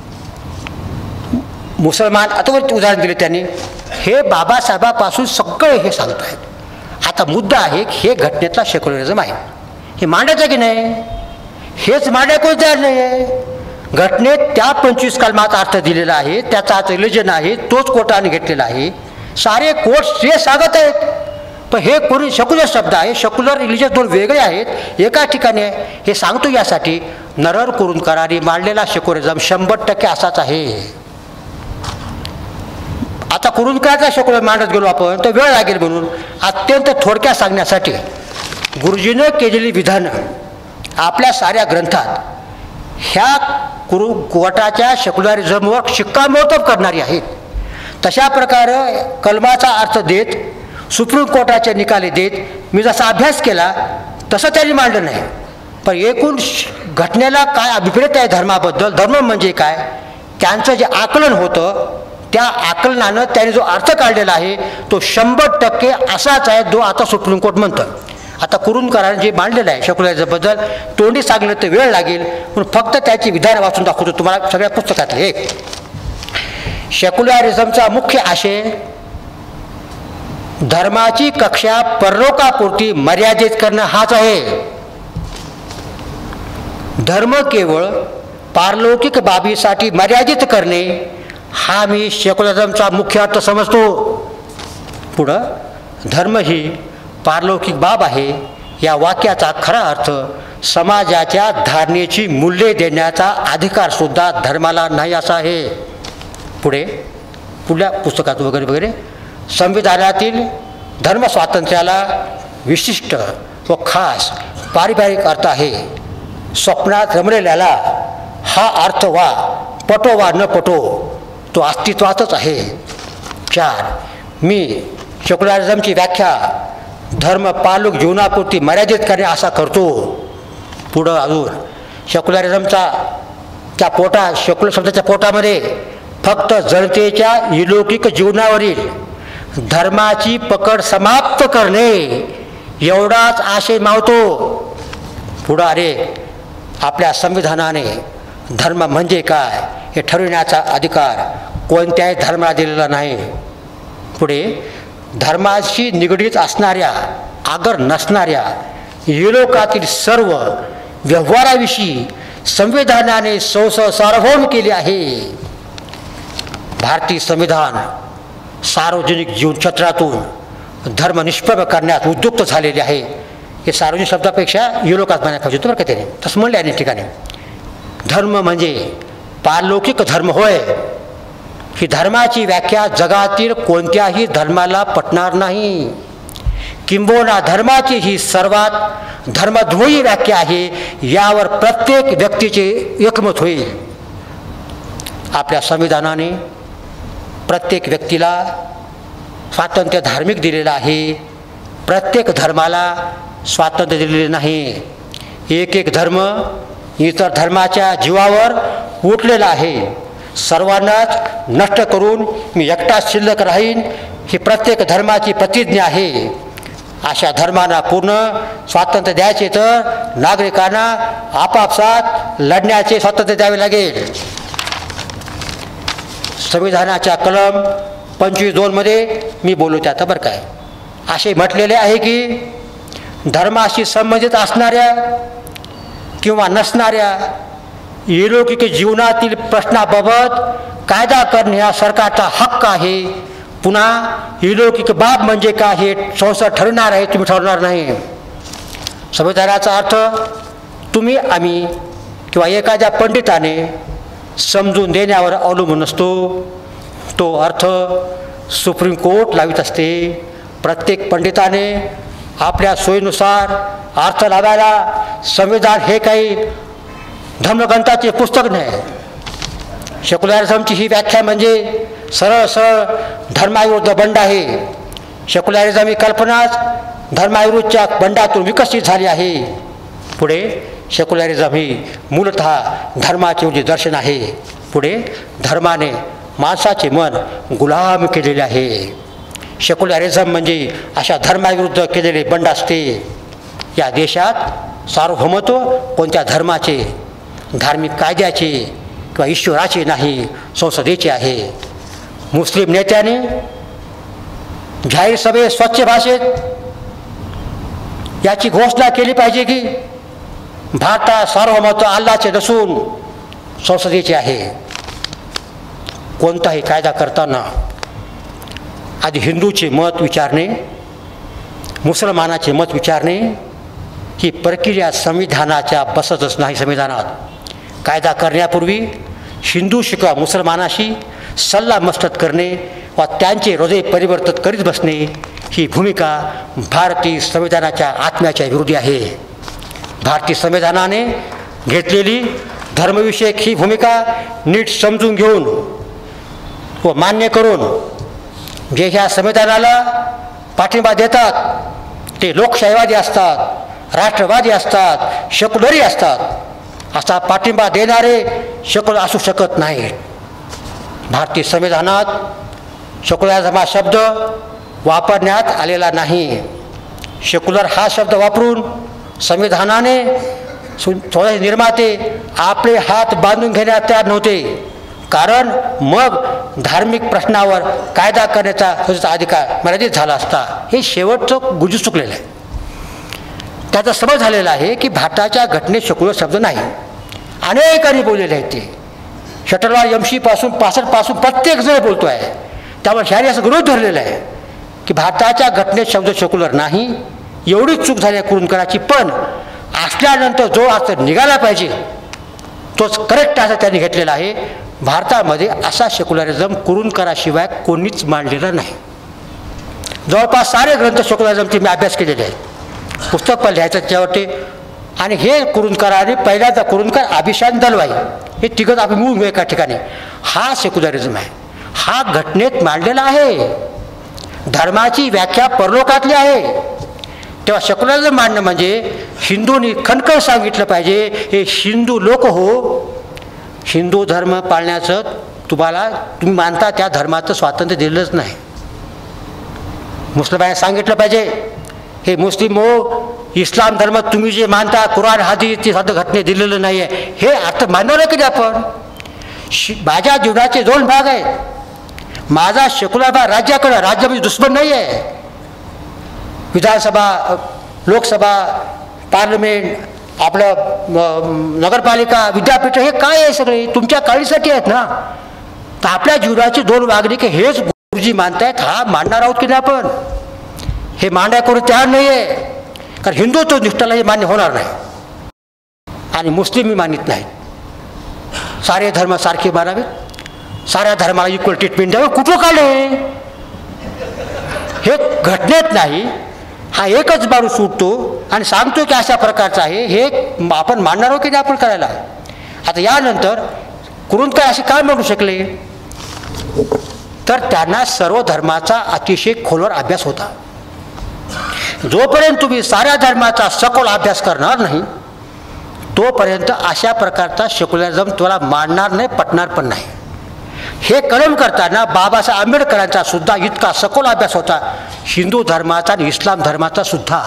मुसलमान आता उदाहरण दिले त्यांनी, हे बाबासाहेबापासून सगळे हे सांगत आहेत. आता मुद्दा आहे हे घटनेतला सेक्युलरिझम आहे, हे मांडायचं की नाही? हेच मांडायला कोण तयार नाही आहे. घटनेत त्या 25 कलमात अर्थ दिलेला आहे, त्याचा अर्थ रिलिजन आहे, तोच कोर्टाने घेतलेला आहे. सारे कोर्ट्स हे सांगत आहेत, पण हे कोणी सेक्युलर शब्द आहे, सेक्युलर रिलिजन दोन वेगळे आहेत, एका ठिकाणी आहे. हे सांगतो यासाठी नरहर कुरुंदकरांनी मांडलेला सेक्युलरिझम 100% असाच आहे. आता कुरुंदकरांचा सेक्युलर मांडत गेलो आपण तर वेळ लागेल, म्हणून अत्यंत थोडक्यात सांगण्यासाठी गुरुजीनं केलेली विधानं आपल्या साऱ्या ग्रंथात ह्या कोर्टाच्या सेक्युलरिझमवर शिक्कामोर्तब करणारी आहेत. तशा प्रकारे कलमाचा अर्थ देत, सुप्रीम कोर्टाचे निकाले देत मी जसा अभ्यास केला तसं त्यांनी मांडलं नाही. पण एकूण घटनेला काय अभिप्रेत आहे धर्माबद्दल, धर्म म्हणजे काय, त्यांचं जे आकलन होतं त्या आकलनानं त्यांनी जो अर्थ काढलेला आहे तो 100% असाच आहे जो आता सुप्रीम कोर्ट म्हणतं. आता कुरुंदकरांनी जे मांडलेलं आहे सेक्युलरिझमबद्दल तोंडी सांगलं तर वेळ लागेल, म्हणून फक्त त्याची विधानं वाचून दाखवतो तुम्हाला सगळ्या पुस्तकातले. एक, सेक्युलरिझमचा मुख्य आशय धर्माची कक्षा परलोकापुरती मर्यादित करणं हाच आहे. धर्म केवळ पारलौकिक बाबीसाठी मर्यादित करणे हा मी सेक्युलरिझमचा मुख्य अर्थ समजतो. पुढं, धर्म ही पारलौकिक बाब आहे या वाक्याचा खरा अर्थ समाजाच्या धारणेची मूल्ये देण्याचा अधिकारसुद्धा धर्माला नाही असा आहे. पुढल्या पुस्तकात वगैरे वगैरे संविधानातील धर्मस्वातंत्र्याला विशिष्ट व खास पारिवारिक अर्थ आहे. स्वप्नात रमलेल्याला हा अर्थ वा पटो वा न पटो तो अस्तित्वातच आहे. 4, मी सेक्युलरिझमची व्याख्या धर्म पालक जीवनापुरती मर्यादित करणे असा करतो. पुढं अजून सेक्युलरिझमचा सेक्युलर शब्दाच्या पोटामध्ये फक्त जनतेच्या इलौकिक जीवनावरील धर्माची पकड समाप्त करणे एवढाच आशय मावतो. पुढं, अरे आपल्या संविधानाने धर्म म्हणजे काय हे ठरविण्याचा अधिकार कोणत्याही धर्माला दिलेला नाही. पुढे, धर्माशी निगडीत असणाऱ्या अगर नसणाऱ्या इलोकातील सर्व व्यवहाराविषयी संविधानाने सार्वभौम केले आहे. भारतीय संविधान सार्वजनिक जीवन क्षेत्रातून धर्म निष्प्रभ करण्यात उद्युक्त झालेले आहे. हे सार्वजनिक शब्दापेक्षा युरोकात म्हणायला पाहिजे होतं बरं का त्याने, तसं म्हणले अनेक ठिकाणी. धर्म म्हणजे पारलौकिक धर्म होय. ही धर्माची व्याख्या जगातील कोणत्याही धर्माला पटणार नाही. किंबहुना धर्माची ही सर्वात धर्मद्रोही व्याख्या आहे. यावर प्रत्येक व्यक्तीचे एकमत होईल. आपल्या संविधानाने प्रत्येक व्यक्तीला स्वातंत्र्य धार्मिक दिलेलं आहे. प्रत्येक धर्माला स्वातंत्र्य दिलेले नाही. एक धर्म इतर धर्माच्या जीवावर उठलेला आहे. सर्वांनाच नष्ट करून मी एकटाच शिल्लक राहीन ही प्रत्येक धर्माची प्रतिज्ञा आहे. अशा धर्मांना पूर्ण स्वातंत्र्य द्यायचे तर नागरिकांना आपापसात लढण्याचे स्वातंत्र्य द्यावे लागेल. संविधानाच्या कलम 25(2) मध्ये मी बोलू त्यात बरं काय असे म्हटलेले आहे की धर्माशी संबंधित असणाऱ्या किंवा नसणाऱ्या इलौकिक जीवनातील प्रश्नाबाबत कायदा करणे हा सरकारचा हक्क आहे. पुन्हा इलौकिक बाब म्हणजे काय हे संसद ठरवणार आहे, तुम्ही ठरवणार नाही. संविधानाचा अर्थ तुम्ही आम्ही किंवा एखाद्या पंडिताने समजून देण्यावर अवलंबून नसतो. तो अर्थ सुप्रीम कोर्ट लावित असते. प्रत्येक पंडिताने आपल्या सोयीनुसार अर्थ लावायला संविधान हे काही धर्मग्रंथाचे पुस्तक नाही. सेक्युलरिझमची ही व्याख्या म्हणजे सरळ सरळ धर्माविरुद्ध बंड आहे. सेक्युलरिझम ही कल्पनाच धर्माविरुद्धच्या बंडातून विकसित झाली आहे. पुढे सेक्युलरिझम ही मूलतः धर्माचे जे दर्शन आहे. पुढे धर्माने माणसाचे मन गुलाम केलेले आहे. सेक्युलरिझम म्हणजे अशा धर्माविरुद्ध केलेले बंड असते. या देशात सार्वभौमत्व कोणत्या धर्माचे, धार्मिक कायद्याचे किंवा ईश्वराचे नाही, संसदेचे आहे. मुस्लिम नेत्याने जाहीर सभेत स्वच्छ भाषेत याची घोषणा केली पाहिजे की भारतात सार्वभौमत्व अल्लाचे नसून संसदेचे आहे. कोणताही कायदा करताना आधी हिंदूचे मत विचारणे, मुसलमानाचे मत विचारणे ही प्रक्रिया संविधानाच्या बसतच नाही. संविधानात कायदा करण्यापूर्वी हिंदूशी किंवा मुसलमानाशी सल्ला मसलत करणे व त्यांचे हृदय परिवर्तित करीत बसणे ही भूमिका भारतीय संविधानाच्या आत्म्याच्या विरोधी आहे. भारतीय संविधानाने घेतलेली धर्मविषयक ही भूमिका नीट समजून घेऊन व मान्य करून जे ह्या संविधानाला पाठिंबा देतात ते लोकशाहीवादी असतात, राष्ट्रवादी असतात, सेक्युलरी असतात. असा पाठिंबा देणारे सेक्युलर असू शकत नाहीत. भारतीय संविधानात सेक्युलरिझम हा शब्द वापरण्यात आलेला नाही. सेक्युलर हा शब्द वापरून संविधानाने स्वतःचे निर्माते आपले हात बांधून घेण्यास तयार नव्हते. कारण मग धार्मिक प्रश्नावर कायदा करण्याचा अधिकार मर्यादित झाला असता. हे शेवटचं गुजू चुकलेलं आहे. त्याचा समज झालेला आहे की भारताच्या घटनेत सेक्युलर शब्द नाही. अनेकांनी बोललेले आहेत. ते शटरवाल MC पासून 65 पासून प्रत्येक जण बोलतो आहे. त्यामुळे ह्याने असं गृहीत धरलेलं आहे की भारताच्या घटनेत शब्द सेक्युलर नाही. एवढीच चूक झाली कुरुंदकराची. पण असल्यानंतर जो अर्थ निघाला पाहिजे तोच करेक्ट असा त्यांनी घेतलेला आहे. भारतामध्ये असा सेक्युलरिझम कुरुंदकराशिवाय कोणीच मांडलेला नाही. जवळपास सारे ग्रंथ सेक्युलरिझमचे मी अभ्यास केलेले आहेत. पुस्तक पण लिहायचं त्याच्यावरती. आणि हे कुरुंदकराने पहिल्यांदा कुरुंदकर, अभिशान दलवाई हे तिघं आपण मूळ एका ठिकाणी हा सेक्युलरिझम आहे. हा घटनेत मांडलेला आहे. धर्माची व्याख्या परलोकातली आहे. तेव्हा सेक्युलरिझम मांडणं म्हणजे हिंदूंनी खणखण सांगितलं पाहिजे हे हिंदू लोक हो, हिंदू धर्म पाळण्याचं तुम्ही मानता त्या धर्माचं स्वातंत्र्य दिलेलंच नाही. मुस्लिमांनी सांगितलं पाहिजे हे मुस्लिम हो, इस्लाम धर्म तुम्ही जे मानता कुराण हदीस ते साधं घटने दिलेलं नाही आहे. हे अर्थ मानणार आहे की आपण. माझ्या जीवनाचे 2 भाग आहेत. माझा सेक्युलर भाग राज्याकडं, राज्य म्हणजे दुश्मन नाही आहे. विधानसभा, लोकसभा, पार्लमेंट आपलं नगरपालिका विद्यापीठ हे काय आहे सगळे तुमच्या काळीसाठी आहेत ना. तर आपल्या जीवनाची 2 वागणी की हेच गुरुजी मानतायत हा मांडणार आहोत की नाही आपण. हे मांडाय करून तयार नाही आहे कारण हिंदुत्व निष्ठाला हे मान्य होणार नाही आणि मुस्लिमही मानित नाहीत. सारे धर्म सारखे मानावेत, साऱ्या धर्माला इक्वल ट्रीटमेंट द्यावं. कुठं काढले हे घटनेत नाही. हा एकच माणूस सुटतो आणि सांगतो की अशा प्रकारचं आहे हे आपण मानणार आहोत की नाही आपण करायला. आता यानंतर कुरुंदकर असे काय म्हणू शकले तर त्यांना सर्व धर्माचा अतिशय खोलवर अभ्यास होता. जोपर्यंत तुम्ही साऱ्या धर्माचा सखोल अभ्यास करणार नाही तोपर्यंत अशा प्रकारचा सेक्युलरिझम तुम्हाला मानणार नाही, पटणार पण नाही. हे कलम करताना बाबासाहेब आंबेडकरांचा सुद्धा इतका सखोल अभ्यास होता, हिंदू धर्माचा आणि इस्लाम धर्माचा सुद्धा.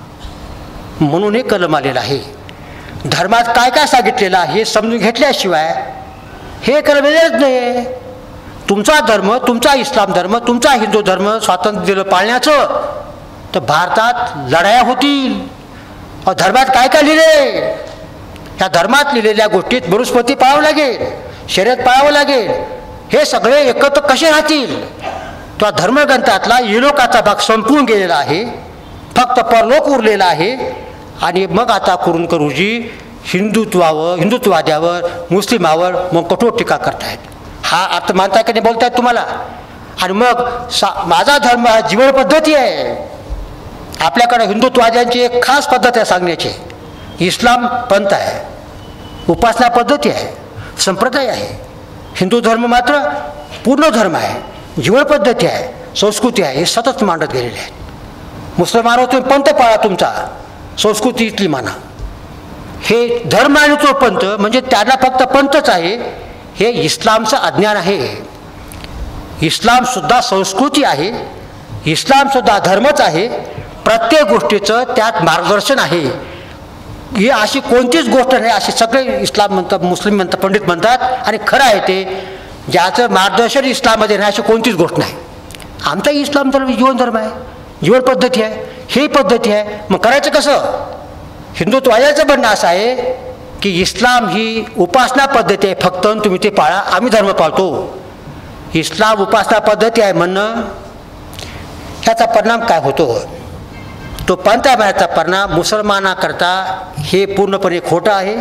म्हणून हे कलम आलेलं आहे. धर्मात काय काय सांगितलेलं आहे हे समजून घेतल्याशिवाय हे कलम येत नाही. तुमचा धर्म, तुमचा इस्लाम धर्म, तुमचा हिंदू धर्म स्वातंत्र्य दिलं पाळण्याचं तर भारतात लढाया होतील. धर्मात काय काय लिहिले, ह्या धर्मात लिहिलेल्या गोष्टीत मनुस्मृती पाळावं लागेल, शर्यत पाळावं लागेल. हे सगळे एकत्र कसे राहतील. तो धर्मग्रंथातला इलोकाचा भाग संपून गेलेला आहे, फक्त परलोक उरलेला आहे. आणि मग आता कुरुंदकर गुरुजी हिंदुत्ववाद्यावर मुस्लिमावर मग कठोर टीका करतायत. हा अर्थ मानताय की नाही बोलतायत तुम्हाला. आणि मग माझा धर्म हा जीवन पद्धती आहे. आपल्याकडे हिंदुत्ववाद्यांची एक खास पद्धत आहे सांगण्याची. इस्लाम पंथ आहे, उपासना पद्धती आहे, संप्रदाय आहे. हिंदू धर्म मात्र पूर्ण धर्म आहे, जीवन पद्धती आहे, संस्कृती आहे. हे सतत मांडत गेलेले आहेत. मुसलमानावर तुम्ही पंथ पाळा, तुमचा संस्कृती इथली माना. हे धर्म आणि तो पंथ म्हणजे त्यांना फक्त पंथच आहे. हे इस्लामचं अज्ञान आहे. इस्लामसुद्धा संस्कृती आहे, इस्लामसुद्धा धर्मच आहे. प्रत्येक गोष्टीचं त्यात मार्गदर्शन आहे. ही अशी कोणतीच गोष्ट नाही असे सगळे इस्लाम म्हणतात, मुस्लिम म्हणतात, पंडित म्हणतात. आणि खरं आहे ते ज्याचं मार्गदर्शन इस्लाममध्ये नाही अशी कोणतीच गोष्ट नाही. आमचा इस्लाम धर्म जीवन धर्म आहे, जीवन पद्धती आहे, ही पद्धती आहे. मग करायचं कसं. हिंदुत्वाचं म्हणणं असं आहे की इस्लाम ही उपासना पद्धती आहे फक्त, तुम्ही ते पाळा, आम्ही धर्म पाळतो. इस्लाम उपासना पद्धती आहे म्हणणं ह्याचा परिणाम काय होतो. तो पंथाचा परिणाम मुसलमानाकरता हे पूर्णपणे खोटं आहे.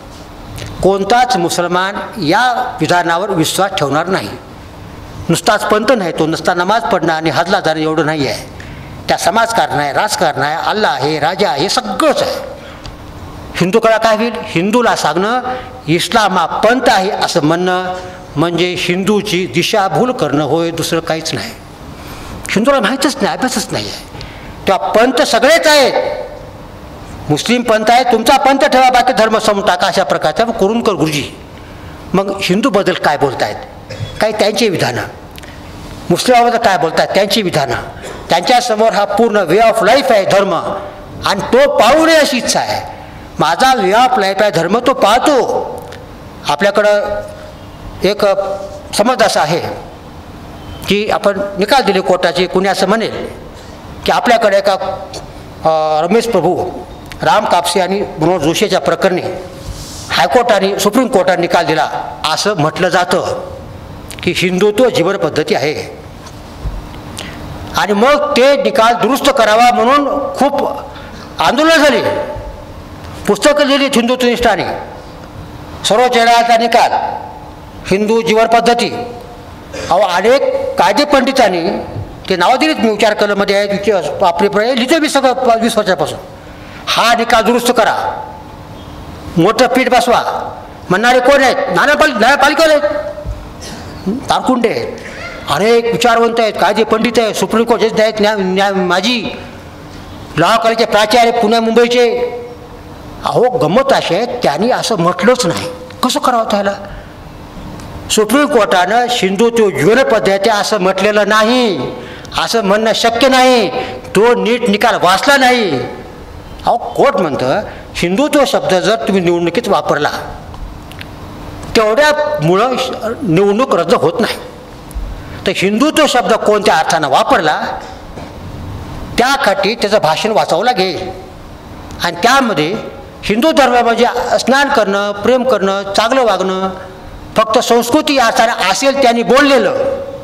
कोणताच मुसलमान या विधानावर विश्वास ठेवणार नाही. नुसताच पंथ नाही, तो नुसता नमाज पडणं आणि हजला जाणं एवढं नाही आहे. त्या समाजकारण आहे, राजकारण आहे, अल्लाह आहे, राजा आहे, हे सगळंच आहे. हिंदूकडे काय होईल. हिंदूला सांगणं इस्लाम हा पंथ आहे असं म्हणणं म्हणजे हिंदूची दिशाभूल करणं होय, दुसरं काहीच नाही. हिंदूला माहीतच नाही, अभ्यासच नाही आहे. तेव्हा पंथ सगळेच आहेत. मुस्लिम पंथ आहे, तुमचा पंथ ठेवा, बाकी धर्म समजून टाका, अशा प्रकारचा. मग कुरुंदकर गुरुजी मग हिंदूबद्दल काय बोलतायत, काही त्यांची विधानं, मुस्लिमाबद्दल काय बोलतात त्यांची विधानं. त्यांच्यासमोर हा पूर्ण वे ऑफ लाईफ आहे धर्म आणि तो पाळू नये अशी इच्छा आहे. माझा वे ऑफ लाईफ आहे धर्म, तो पाळतो. आपल्याकडं एक समज असा आहे की आपण निकाल दिले कोर्टाचे, कुणी असं म्हणेल की आपल्याकडे एका रमेश प्रभू, राम कापसे आणि मनोज जोशीच्या प्रकरणी हायकोर्ट आणि सुप्रीम कोर्टाने निकाल दिला. असं म्हटलं जातं की हिंदुत्व जीवन पद्धती आहे. आणि मग ते निकाल दुरुस्त करावा म्हणून खूप आंदोलन झाली, पुस्तकं लिहिली हिंदुत्वनिष्ठाने. सर्वोच्च न्यायालयाचा निकाल हिंदू जीवन पद्धती. अनेक कायदे पंडितांनी ते नावं दिलीत, मी विचार कलमध्ये आहे, आपले लिहितो मी सगळं 20 वर्षापासून. हा निकाल दुरुस्त करा, मोठं पीठ बसवा. म्हणणारे कोण आहेत. न्यायपालिकेवर आहेत, तारकुंडे आहेत, अनेक विचारवंत आहेत, कायदे पंडित आहेत, सुप्रीम कोर्ट जज आहेत, माजी लॉ कॉलेजचे प्राचार्य पुणे मुंबईचे. अहो गंमत अशी आहे, त्यांनी असं म्हटलंच नाही. कसं करावं त्याला. सुप्रीम कोर्टानं हिंदुत्व जीवन पद्धती असं म्हटलेलं नाही, असं म्हणणं शक्य नाही. तो नीट निकाल वाचला नाही. अहो कोर्ट म्हणतं हिंदुत्व शब्द जर तुम्ही निवडणुकीत वापरला तेवढ्यामुळं निवडणूक रद्द होत नाही. तर हिंदुत्व शब्द कोणत्या अर्थानं वापरला त्यासाठी त्याचं भाषण वाचावं लागेल. आणि त्यामध्ये हिंदू धर्म म्हणजे स्नान करणं, प्रेम करणं, चांगलं वागणं, फक्त संस्कृती अर्थाने असेल त्यांनी बोललेलं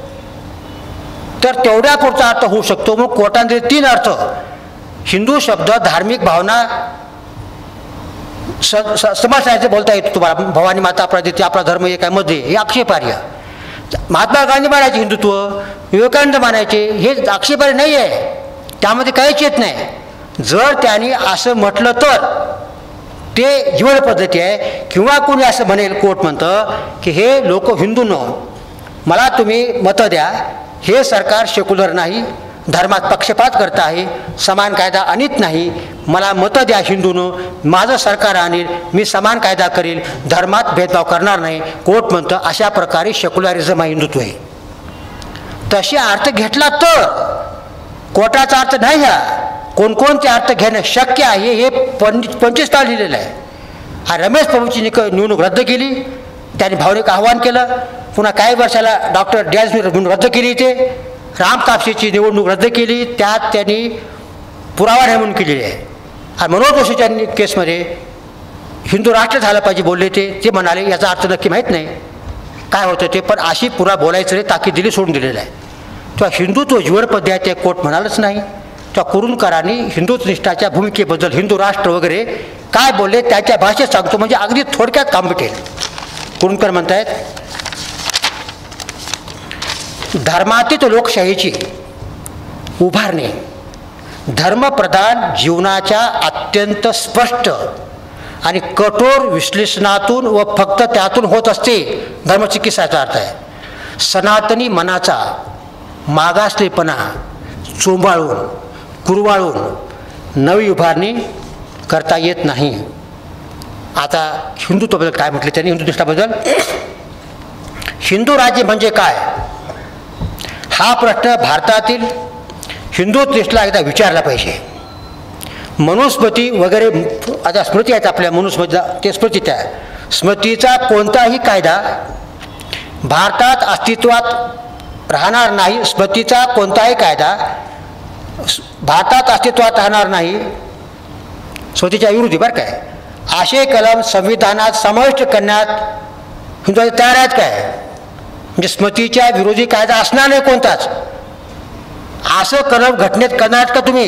तर तेवढ्यापुरता अर्थ होऊ शकतो. मग कोर्टाने 3 अर्थ. हिंदू शब्द धार्मिक भावना समाजाचे बोलता येतो तुम्हाला. भवानी माता आपला देते, आपला धर्म एक आहे मध्ये, हे आक्षेपार्ह. महात्मा गांधी मानायचे हिंदुत्व, विवेकानंद मानायचे, हे आक्षेपार्ह नाही आहे, त्यामध्ये काहीच येत नाही. जर त्यांनी असं म्हटलं तर ते जीवन पद्धती आहे. किंवा कोणी असं म्हणेल, कोर्ट म्हणतं की हे लोक हिंदूंनो मला तुम्ही मतं द्या, हे सरकार सेक्युलर नाही, धर्मात पक्षपात करत आहे, समान कायदा आणत नाही, मला मतं द्या हिंदूंनो, माझं सरकार आणेल, मी समान कायदा करेल, धर्मात भेदभाव करणार नाही. कोर्ट म्हणतं अशा प्रकारे सेक्युलरिझम हा हिंदुत्व आहे. तशी अर्थ घेतला तर कोर्टाचा अर्थ नाही. ह्या कोणकोणते अर्थ घेणं शक्य आहे हे 25 तास लिहिलेलं आहे. हा रमेश प्रभूची निवडणूक रद्द केली, त्यांनी भावनिक आव्हान केलं. पुन्हा काही वर्षाला डॉक्टर डॅन्स रद्द केली, ते राम कापसेची निवडणूक रद्द केली, त्यात त्यांनी पुरावा म्हणून केलेली आहे. आणि मनोहर जोशीच्या केसमध्ये हिंदू राष्ट्र झालं पाहिजे बोलले, ते म्हणाले याचा अर्थ नक्की माहीत नाही काय होतं ते, पण अशी पुरा बोलायचं रे ताकीद दिली, सोडून दिलेलं आहे. तेव्हा हिंदुत्व जीवनपद्धती आहे ते कोर्ट म्हणालच नाही. तेव्हा कुरुंदकरांनी हिंदुत्वनिष्ठाच्या भूमिकेबद्दल हिंदू राष्ट्र वगैरे काय बोलले त्याच्या भाषेत सांगतो, म्हणजे अगदी थोडक्यात काम भेटेल. कुरुंदकर म्हणतायत, धर्मातीत लोकशाहीची उभारणी धर्मप्रधान जीवनाच्या अत्यंत स्पष्ट आणि कठोर विश्लेषणातून व फक्त त्यातून होत असते. धर्मचिकित्साचा अर्थ आहे सनातनी मनाचा मागासलेपणा चोंबाळून कुरवाळून नवी उभारणी करता येत नाही. आता हिंदुत्वाबद्दल काय म्हटले त्यांनी, हिंदुनिष्ठाबद्दल, हिंदू राज्य म्हणजे काय हा प्रश्न भारतातील हिंदुत्वनिष्ठला एकदा विचारला पाहिजे. मनुस्मृती वगैरे आता स्मृती आहेत आपल्या, मनुस्मृतीला ते स्मृतीत आहे. स्मृतीचा कोणताही कायदा भारतात अस्तित्वात राहणार नाही. स्मृतीचा कोणताही कायदा भारतात अस्तित्वात राहणार नाही, स्मृतीच्या विरोधी बरं काय. असे कलम संविधानात समाविष्ट करण्यात हिंदू तयार आहेत काय? म्हणजे स्मृतीच्या विरोधी कायदा असणार नाही कोणताच, असं कलम घटनेत करणार का तुम्ही?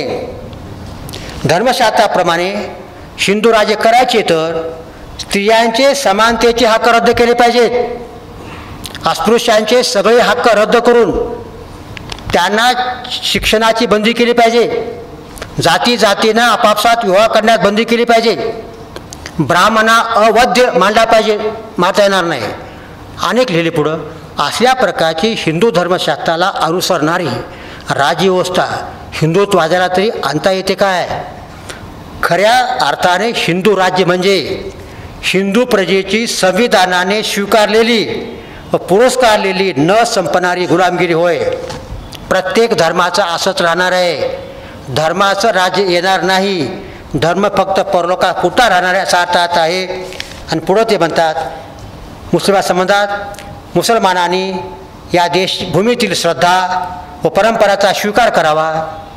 धर्मशास्त्राप्रमाणे हिंदू राज्य करायचे तर स्त्रियांचे समानतेचे हक्क रद्द केले पाहिजेत. अस्पृश्यांचे सगळे हक्क रद्द करून त्यांना शिक्षणाची बंदी केली पाहिजे. जाती जातीनं आपापसात विवाह करण्यात बंदी केली पाहिजे. ब्राह्मणा अवध्य मांडला पाहिजे, मारता येणार नाही. अनेक लिहिले पुढं. असल्या प्रकारची हिंदू धर्मशास्त्राला अनुसरणारी राज्यव्यवस्था हिंदुत्वादाला तरी आणता येते काय? खऱ्या अर्थाने हिंदू राज्य म्हणजे हिंदू प्रजेची संविधानाने स्वीकारलेली व पुरस्कारलेली न संपणारी गुलामगिरी होय. प्रत्येक धर्माचं असंच राहणार आहे. धर्माचं राज्य येणार नाही. धर्म फक्त परलोकात कुठं राहणार आहे असा अर्थ आहे. आणि पुढं ते म्हणतात, मुस्लिम संबंधात मुसलमानांनी या देशभूमीतील श्रद्धा व परंपराचा स्वीकार करावा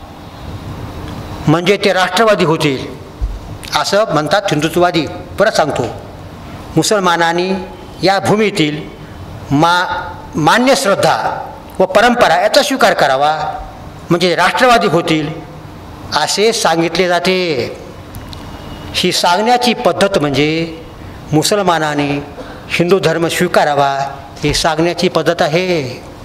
म्हणजे ते राष्ट्रवादी होतील असं म्हणतात हिंदुत्ववादी. परत सांगतो, मुसलमानांनी या भूमीतील मान्य श्रद्धा व परंपरा याचा स्वीकार करावा म्हणजे राष्ट्रवादी होतील असे सांगितले जाते. ही सांगण्याची पद्धत म्हणजे मुसलमानांनी हिंदू धर्म स्वीकारावा ही सांगण्याची पद्धत आहे.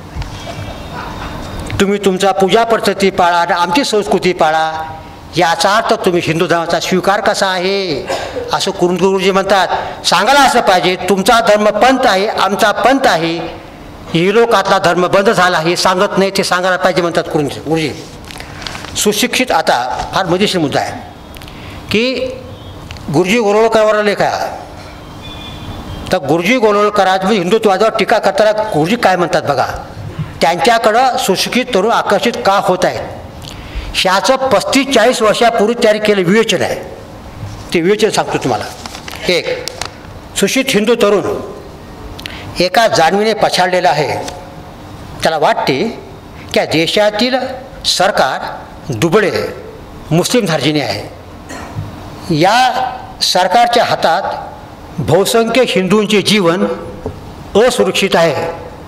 तुम्ही तुमचा पूजा पद्धती पाळा आणि आमची संस्कृती पाळा, याचा अर्थ तुम्ही हिंदू धर्माचा स्वीकार कसा आहे असं गुरुजी म्हणतात. सांगायला असं पाहिजे, तुमचा धर्म पंथ आहे, आमचा पंथ आहे, युरोकातला धर्म बंद झाला हे सांगत नाही, ते सांगायला पाहिजे म्हणतात गुरुजी. सुशिक्षित, आता फार मजेशीर मुद्दा आहे की गुरुजी गोरवळकरवर लेख आहे. तर गुरुजी गोरवळकरात हिंदुत्वादावर टीका करताना गुरुजी काय म्हणतात बघा. त्यांच्याकडं सुशिक्षित तरुण आकर्षित का होत आहेत ह्याचं 35-40 वर्षापूर्वी तयारी केलं विवेचन आहे. ते विवेचन सांगतो तुम्हाला. एक, सुशिक्षित हिंदू तरुण एका जाणीवेने पछाडलेला आहे. त्याला वाटते की या देशातील सरकार दुबळे मुस्लिम धार्जिणे आहे. या सरकारच्या हातात बहुसंख्य हिंदूंचे जीवन असुरक्षित आहे.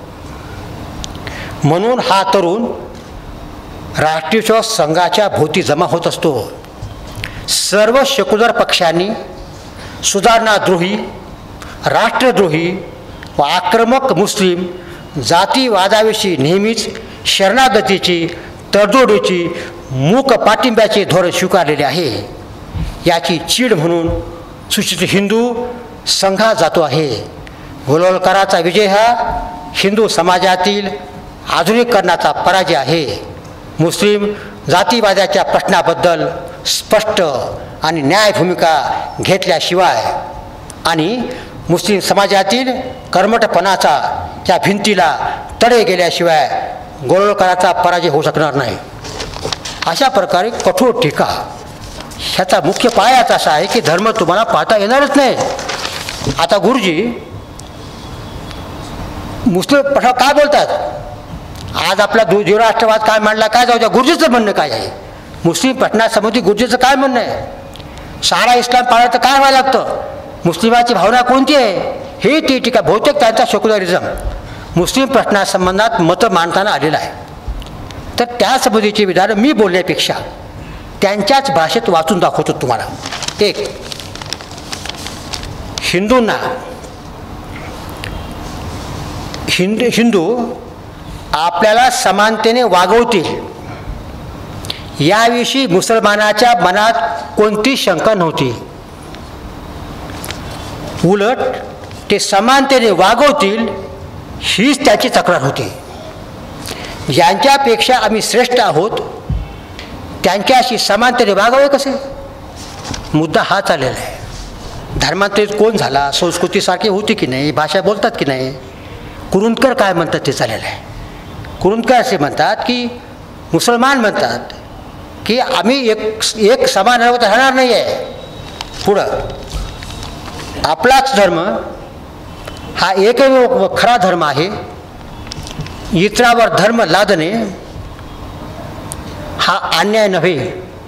म्हणून हा तरुण राष्ट्रीय संघाच्या भोवती जमा होत असतो. सर्व सेक्युलर पक्षांनी सुधारणाद्रोही, राष्ट्रद्रोही व आक्रमक मुस्लिम जातीवादाविषयी नेहमीच शरणागतीची, तडजोडीची, मूक पाठिंब्याचे धोरण स्वीकारलेले आहे. याची चीड म्हणून सुशिक्षित हिंदू संघात जातो आहे. गोळवलकरांचा विजय हा हिंदू समाजातील आधुनिकीकरणाचा पराजय आहे. मुस्लिम जातीवादाच्या प्रश्नाबद्दल स्पष्ट आणि न्याय भूमिका घेतल्याशिवाय आणि मुस्लिम समाजातील कर्मठपणाचा त्या भिंतीला तडे गेल्याशिवाय गोळवलकरांचा पराजय होऊ शकणार नाही. अशा प्रकारे कठोर टीका ह्याचा मुख्य पायाच असा आहे की धर्म तुम्हाला पाहता येणारच नाही. आता गुरुजी मुस्लिम प्रश्न काय बोलतात? आज आपला द्विराष्ट्रवाद काय मांडला, काय जाऊ द्या, गुरुजीचं म्हणणं काय आहे? मुस्लिम प्रश्नासंबंधी गुरुजीचं काय म्हणणं आहे? सारा इस्लाम पाळलं तर काय व्हायला लागतं? मुस्लिमाची भावना कोणती आहे? हे ती टीका बहुतेक त्यांचा सेक्युलरिझम मुस्लिम प्रश्नासंबंधात मतं मांडताना आलेलं आहे. तर त्यासंबंधीचे विधान मी बोलण्यापेक्षा त्यांच्याच भाषेत वाचून दाखवतो तुम्हाला. एक, हिंदूंना हिंदू आपल्याला समानतेने वागवतील याविषयी मुसलमानाच्या मनात कोणती शंका नव्हती. उलट ते समानतेने वागवतील हीच त्याची तक्रार होती. ज्यांच्यापेक्षा आम्ही श्रेष्ठ आहोत त्यांच्याशी समानतेने वागावे कसे? मुद्दा हा चाललेला आहे. धर्मांतरित कोण झाला, संस्कृतीसारखी होती की नाही, भाषा बोलतात की नाही, कुरुंदकर काय म्हणतात ते चाललेलं आहे. कुरुंदकर असे म्हणतात की मुसलमान म्हणतात की आम्ही एक समान राहणार नाही आहे. पुढं आपलाच धर्म हा एकमेव खरा धर्म आहे. इतरावर धर्म लादणे हा अन्याय नव्हे,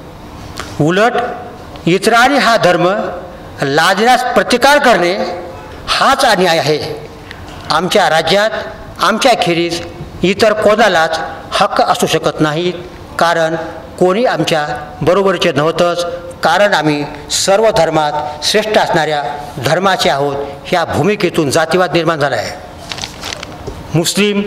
उलट इतरांनी हा धर्म लादण्यास प्रतिकार करणे हाच अन्याय आहे. आमच्या राज्यात आमच्याखेरीज इतर कोणालाच हक्क असू शकत नाहीत, कारण कोणी आमच्या बरोबरीचे नव्हतंच, कारण आम्ही सर्व धर्मात श्रेष्ठ असणाऱ्या धर्माचे आहोत. ह्या भूमिकेतून जातीवाद निर्माण झाला आहे. मुस्लिम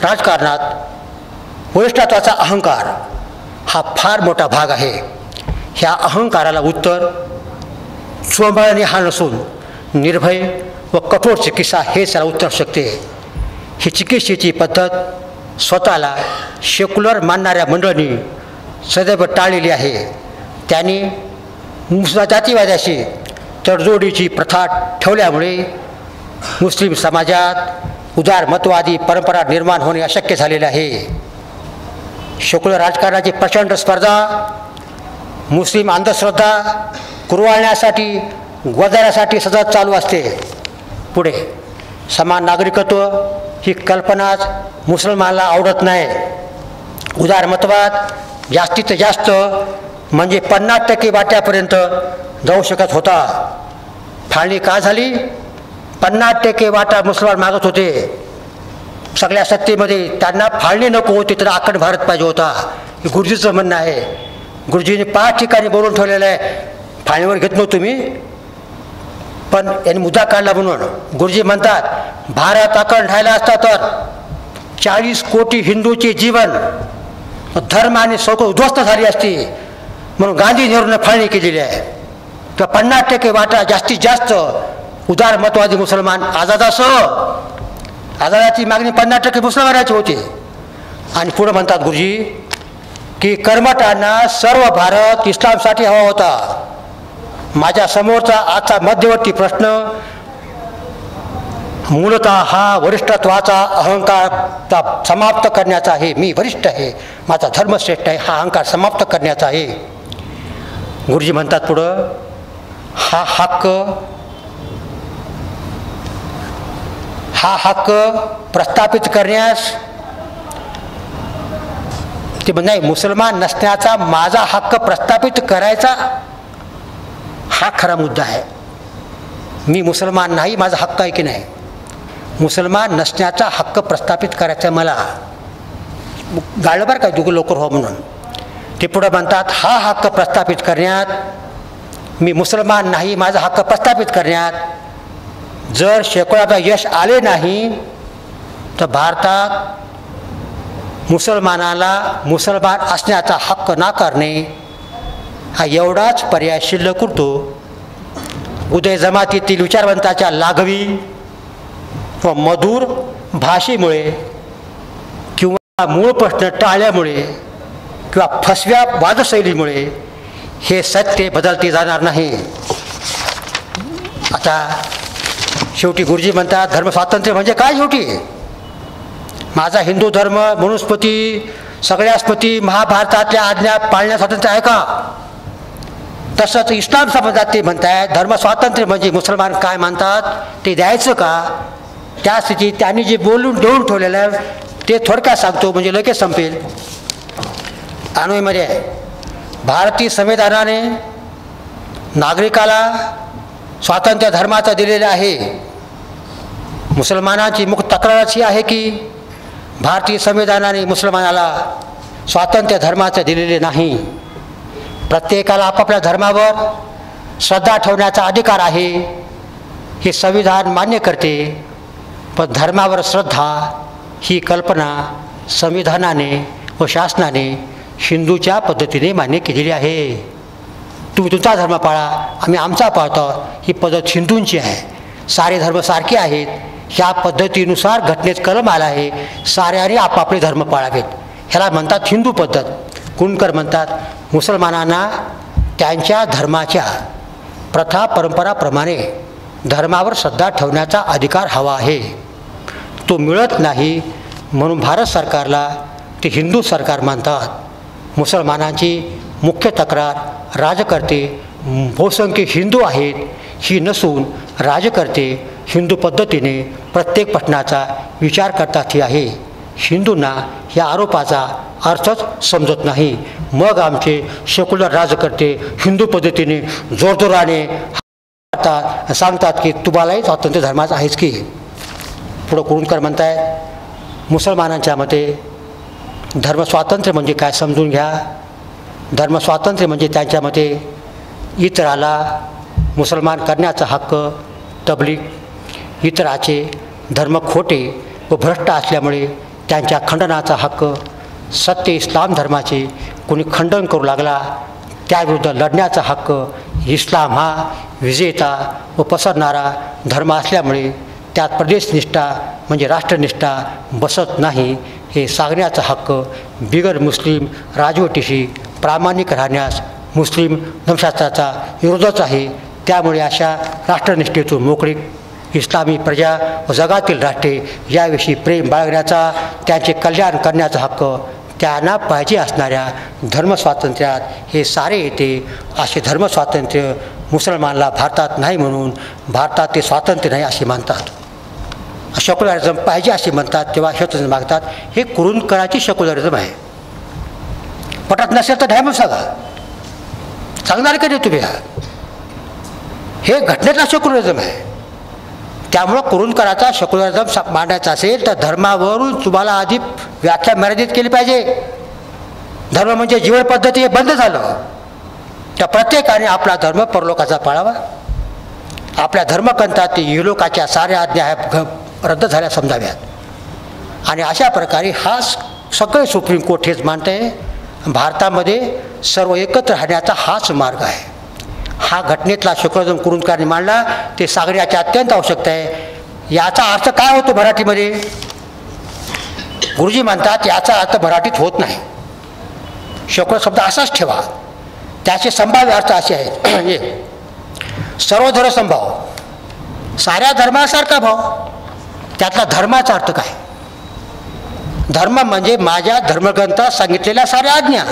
राजकारणात वरिष्ठत्वाचा अहंकार हा फार मोठा भाग आहे. ह्या अहंकाराला उत्तर स्वबळाने हा नसून निर्भय व कठोर चिकित्सा हेच त्याला उत्तर शकते. ही चिकित्सेची पद्धत स्वतःला सेक्युलर मानणाऱ्या मंडळींनी सदैव टाळलेली आहे. त्यांनी जातीवादाशी तडजोडीची प्रथा ठेवल्यामुळे मुस्लिम समाजात उदारमतवादी परंपरा निर्माण होणे अशक्य झालेले आहे. सेक्युलर राजकारणाची प्रचंड स्पर्धा मुस्लिम अंधश्रद्धा कुरवाळण्यासाठी, वजाण्यासाठी सतत चालू असते. पुढे समान नागरिकत्व ही कल्पनाच मुसलमानाला आवडत नाही. उदारमतवाद जास्तीत जास्त म्हणजे 50% वाट्यापर्यंत जाऊ शकत होता. फाळणी का झाली? 50% वाटा मुसलमान मागत होते. सगळ्या सत्तेमध्ये त्यांना फाळणी नको होती, तर आखंड भारत पाहिजे होता. हे गुरुजीचं म्हणणं आहे. गुरुजींनी 5 ठिकाणी बोलून ठेवलेलं आहे, फाळणीवर घेत नव्हतो तुम्ही, पण यांनी मुद्दा काढला म्हणून. गुरुजी म्हणतात भारत अखंड राहिला असता तर 40 कोटी हिंदूचे जीवन, धर्म आणि सौख उद्ध्वस्त झाली असती, म्हणून गांधी नेहरूने फाळणी केलेली आहे. तर 50% वाटा जास्तीत जास्त उदारमतवादी मुसलमान आझादासह, आझादाची मागणी 50% मुसलमानाची होती. आणि पुढे म्हणतात गुरुजी की कर्मठांना सर्व भारत इस्लामसाठी हवा होता. माझ्या समोरचा आजचा मध्यवर्ती प्रश्न मूलतः हा वरिष्ठत्वाचा अहंकार समाप्त करण्याचा आहे. मी वरिष्ठ आहे, माझा धर्म श्रेष्ठ आहे, हा अहंकार समाप्त करण्याचा आहे. गुरुजी म्हणतात पुढं हा हक्क प्रस्थापित करण्यास ते नाही, मुसलमान नसण्याचा माझा हक्क प्रस्थापित करायचा हा खरा मुद्दा आहे. मी मुसलमान नाही, माझा हक्क आहे की नाही. मुसलमान नसण्याचा हक्क प्रस्थापित करायचा मला गाळलं बरं का दुगं लवकर हो म्हणून. ते पुढं म्हणतात हा हक्क प्रस्थापित करण्यात, मी मुसलमान नाही माझा हक्क प्रस्थापित करण्यात जर शेकोळाला यश आले नाही तर भारतात मुसलमानाला मुसलमान असण्याचा हक्क नाकारणे हा एवढाच पर्याय शिल्लक उरतो. उदय जमातीतील विचारवंताच्या लाघवी व मधुर भाषेमुळे किंवा मूळ प्रश्न टाळल्यामुळे किंवा फसव्या वादशैलीमुळे हे सत्य बदलते जाणार नाही. आता शेवटी गुरुजी म्हणतात धर्मस्वातंत्र्य म्हणजे काय? शेवटी माझा हिंदू धर्म मनुस्मृती सगळ्यास्मृती महाभारतातल्या आज्ञा पाळण्या स्वातंत्र्य आहे का? तसंच इस्लाम समाजात ते म्हणतायत धर्मस्वातंत्र्य म्हणजे मुसलमान काय मानतात ते द्यायचं का? त्या स्थितीत त्यांनी जे बोलून देऊन ठेवलेलं ते थोडक्यात सांगतो म्हणजे लगेच संपेल. अन्वयमध्ये भारतीय संविधानाने नागरिकाला स्वातंत्र्य धर्माचं दिलेलं आहे. मुसलमानांची मुख्य तक्रार अशी आहे की भारतीय संविधानाने मुसलमानाला स्वातंत्र्य धर्माचं दिलेले नाही. प्रत्येकाला आपापल्या धर्मावर श्रद्धा ठेवण्याचा अधिकार आहे हे संविधान मान्य करते. पण धर्मावर श्रद्धा ही कल्पना संविधानाने व शासनाने हिंदूच्या पद्धतीने मान्य केलेली आहे. तुम्ही तुमचा धर्म पाळा, आम्ही आमचा पाळतो, ही पद्धत हिंदूंची आहे. सारे धर्म सारखे आहेत. ह्या पद्धतीनुसार घटनेत कलम आला आहे साऱ्यांनी आपापले धर्म पाळावेत. ह्याला म्हणतात हिंदू पद्धत. कुणकर म्हणतात मुसलमानांना त्यांच्या धर्माच्या प्रथा परंपराप्रमाणे धर्मावर श्रद्धा ठेवण्याचा अधिकार हवा आहे. तो मिळत नाही म्हणून भारत सरकारला ते हिंदू सरकार मानतात. मुसलमानांची मुख्य तक्रार राजकर्ते बहुसंख्य हिंदू आहेत ही नसून राजकर्ते हिंदू पद्धतीने प्रत्येक प्रश्नाचा विचार करतात ही आहे. हिंदूंना या आरोपाचा अर्थच समजत नाही. मग आमचे सेक्युलर राजकर्ते हिंदू पद्धतीने जोरजोराने सांगतात की तुम्हालाही स्वातंत्र्य धर्माचं आहेच की. पुढं कुरुंदकर म्हणतायत मुसलमानांच्या मते धर्मस्वातंत्र्य म्हणजे काय समजून घ्या. धर्मस्वातंत्र्य म्हणजे त्यांच्या मते इतराला मुसलमान करण्याचा हक्क, तबलीग इतराचे धर्म खोटे व भ्रष्ट असल्यामुळे त्यांच्या खंडनाचा हक्क, सत्य इस्लाम धर्माचे कोणी खंडन करू लागला त्याविरुद्ध लढण्याचा हक्क, इस्लाम हा विजेता व पसरणारा धर्म असल्यामुळे त्यात प्रदेशनिष्ठा म्हणजे राष्ट्रनिष्ठा बसत नाही हे सांगण्याचा हक्क, बिगर मुस्लिम राजवटीशी प्रामाणिक राहण्यास मुस्लिम धर्मशास्त्राचा विरोधच आहे. त्यामुळे अशा राष्ट्रनिष्ठेतून मोकळीक इस्लामी प्रजा व जगातील राष्ट्रे याविषयी प्रेम बाळगण्याचा, त्यांचे कल्याण करण्याचा हक्क त्यांना पाहिजे असणाऱ्या धर्मस्वातंत्र्यात हे सारे येते. असे धर्मस्वातंत्र्य मुसलमानाला भारतात नाही म्हणून भारतात ते स्वातंत्र्य नाही असे मानतात. सेक्युलरिझम पाहिजे असे म्हणतात तेव्हा स्वातंत्र्य मागतात. हे कुरुंदकरांची सेक्युलरिझम आहे. पटत नसेल तर ढायमून सांगा, सांगणार कधी तुम्ही. हे घटनेतला सेक्युलरिझम आहे. त्यामुळं कुरुंदकरांचा सेक्युलरिझम मांडायचा असेल तर धर्मावरून तुम्हाला आधी व्याख्या मर्यादित केली पाहिजे. धर्म म्हणजे जीवन पद्धती हे बंद झालं तर प्रत्येकाने आपला धर्म परलोकाचा पाळावा. आपल्या धर्मग्रंथात इहलोकाच्या साऱ्या आज्ञा रद्द झाल्या समजाव्यात. आणि अशा प्रकारे हा सगळे सुप्रीम कोर्ट हेच मानते. भारतामध्ये सर्व एकत्र राहण्याचा हाच मार्ग आहे. हा घटनेतला सेक्युलरिझम कुरुंदकरांनी मांडला ते सांगण्याची अत्यंत आवश्यकता आहे. याचा अर्थ काय होतो मराठीमध्ये? गुरुजी म्हणतात याचा अर्थ मराठीत होत नाही. सेक्युलर शब्द असाच ठेवा. त्याचे संभाव्य अर्थ असे आहेत सर्व धर्म संभाव, साऱ्या धर्मासारखा भाव. त्यातला धर्माचा अर्थ काय? धर्म म्हणजे माझ्या धर्मग्रंथात सांगितलेल्या साऱ्या आज्ञा.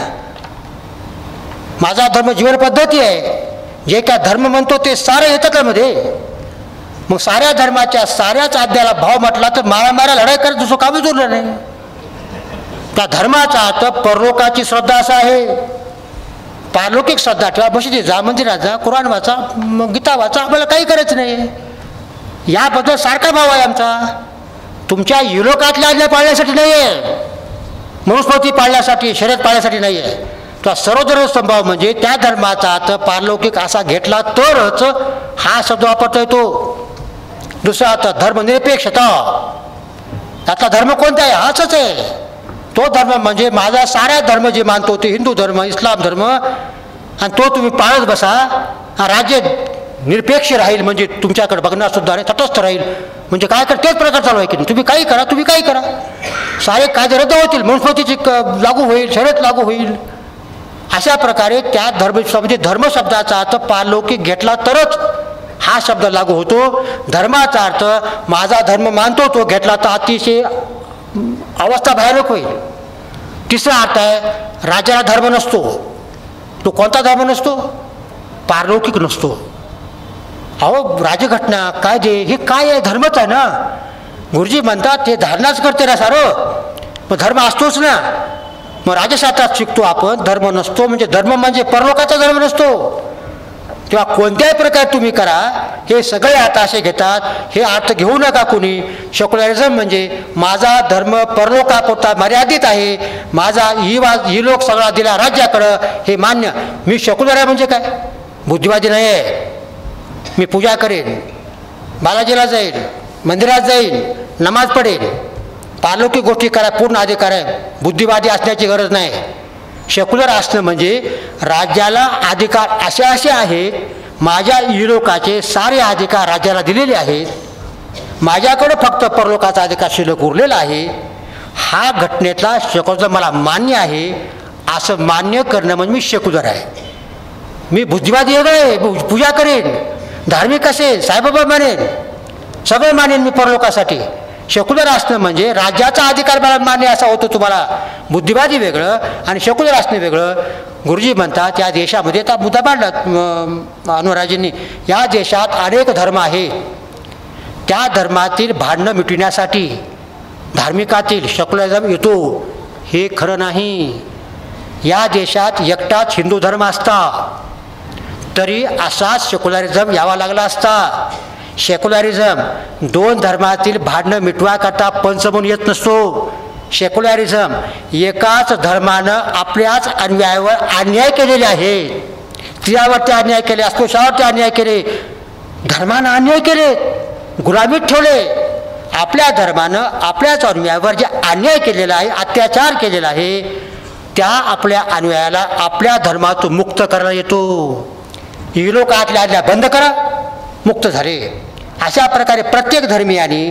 माझा धर्म जीवन पद्धती आहे. जे काय धर्म म्हणतो ते सारं येतं त्यामध्ये. मग साऱ्या धर्माच्या साऱ्याच आज्ञाला भाव म्हटला तर मारा लढाई करत दुसरं कामच उरलं नाही. त्या धर्माचा अर्थ परलोकाची श्रद्धा असा आहे. पारलौकिक श्रद्धा ठेवा, मशिदीत जा, मंदिरात जा, कुराण वाचा, गीता वाचा, आम्हाला काही करायचं नाही. याबद्दल सारखा भाव आहे आमचा. तुमच्या युरोकातल्या आज्ञा पाळण्यासाठी नाही आहे, मनुस्मृती पाळण्यासाठी, शर्यत पाळण्यासाठी नाही आहे. तो सर्वधर्म संभाव म्हणजे त्या धर्माचा अर्थ पारलौकिक असा घेतला तरच हा शब्द वापरता येतो. दुसरा अर्थ धर्मनिरपेक्षता. त्यातला धर्म कोणता आहे? हाच आहे. तो धर्म म्हणजे माझा सारा धर्म जे मानतो ते हिंदू धर्म, इस्लाम धर्म, आणि तो तुम्ही पाळत बसा. राज्य निरपेक्ष राहील म्हणजे तुमच्याकडे बघणार सुद्धा नाही, तटस्थ राहील म्हणजे काय कर तेच प्रकार चालू आहे की तुम्ही काही करा, तुम्ही काही करा, सारे कायदे रद्द होतील, मनुस्मृतीची लागू होईल, शर्यत लागू होईल. अशा प्रकारे त्या म्हणजे धर्म शब्दाचा अर्थ पारलौकिक घेतला तरच हा शब्द लागू होतो. धर्माचा अर्थ माझा धर्म मानतो तो घेतला तर अतिशय अवस्था भयानक होईल. तिसरा अर्थ आहे राजाला धर्म नसतो. तो कोणता धर्म नसतो? पारलौकिक नसतो. अहो राजघटना कायदे हे काय आहे? धर्मच आहे ना. गुरुजी म्हणतात ते धारणाच करते ना सारं, मग धर्म असतोच ना. मग राजशास्त्रात शिकतो आपण धर्म नसतो म्हणजे धर्म म्हणजे परलोकाचा धर्म नसतो. तेव्हा कोणत्याही प्रकारे तुम्ही करा, हे सगळे आता असे घेतात. हे अर्थ घेऊ नका कोणी. सेक्युलरिझम म्हणजे माझा धर्म परलोकापुरता मर्यादित आहे, माझा ही लोक सगळा दिला राज्याकडं, हे मान्य. मी सेक्युलर आहे म्हणजे काय? बुद्धिवादी नाही आहे. मी पूजा करेन, बालाजीला जाईल, मंदिरात जाईल, नमाज पडेल, पारलौकिक गोष्टी करा, पूर्ण अधिकार आहे. बुद्धिवादी असण्याची गरज नाही. सेक्युलर असणं म्हणजे राज्याला अधिकार असे आहेत, माझ्या युरोकाचे सारे अधिकार राज्याला दिलेले आहेत, माझ्याकडे फक्त परलोकाचा अधिकार शिल्लक उरलेला आहे. हा घटनेतला सेक्युलर मला मान्य आहे असं मान्य करणं म्हणजे मी सेक्युलर आहे. मी बुद्धिवादी आहे, पूजा करेन, धार्मिक असेल, साईबाबा मानेन, सगळं मानेन मी परलोकासाठी. सेक्युलर असणं म्हणजे राज्याचा अधिकार मला मान्य असा होतो तुम्हाला. बुद्धिवादी वेगळं आणि सेक्युलर असणं वेगळं. गुरुजी म्हणतात या देशामध्ये आता मुद्दा मांडला अनुराजींनी, या देशात अनेक धर्म आहेत. त्या धर्मातील भांडणं मिटविण्यासाठी धार्मिकातील सेक्युलरिझम येतो, हे खरं नाही. या देशात एकटाच हिंदू धर्म असता तरी असाच सेक्युलरिझम यावा लागला असता. सेक्युलरिझम दोन धर्मातील भांडणं मिटवाकरता पंच म्हणून येत नसतो. सेक्युलरिझम एकाच धर्मानं आपल्याच अन्यायावर अन्याय केलेले आहे. स्त्रियावरती अन्याय केले, अस्पृश्यावरती अन्याय केले, धर्मानं अन्याय केले, गुलामीत ठेवले. आपल्या धर्मानं आपल्याच अन्यायावर जे अन्याय केलेला आहे, अत्याचार केलेला आहे, त्या आपल्या अन्यायाला आपल्या धर्मातून मुक्त करायला येतो. युरोकातल्या आज्ञा बंद करा, मुक्त झाले. अशा प्रकारे प्रत्येक धर्मियाने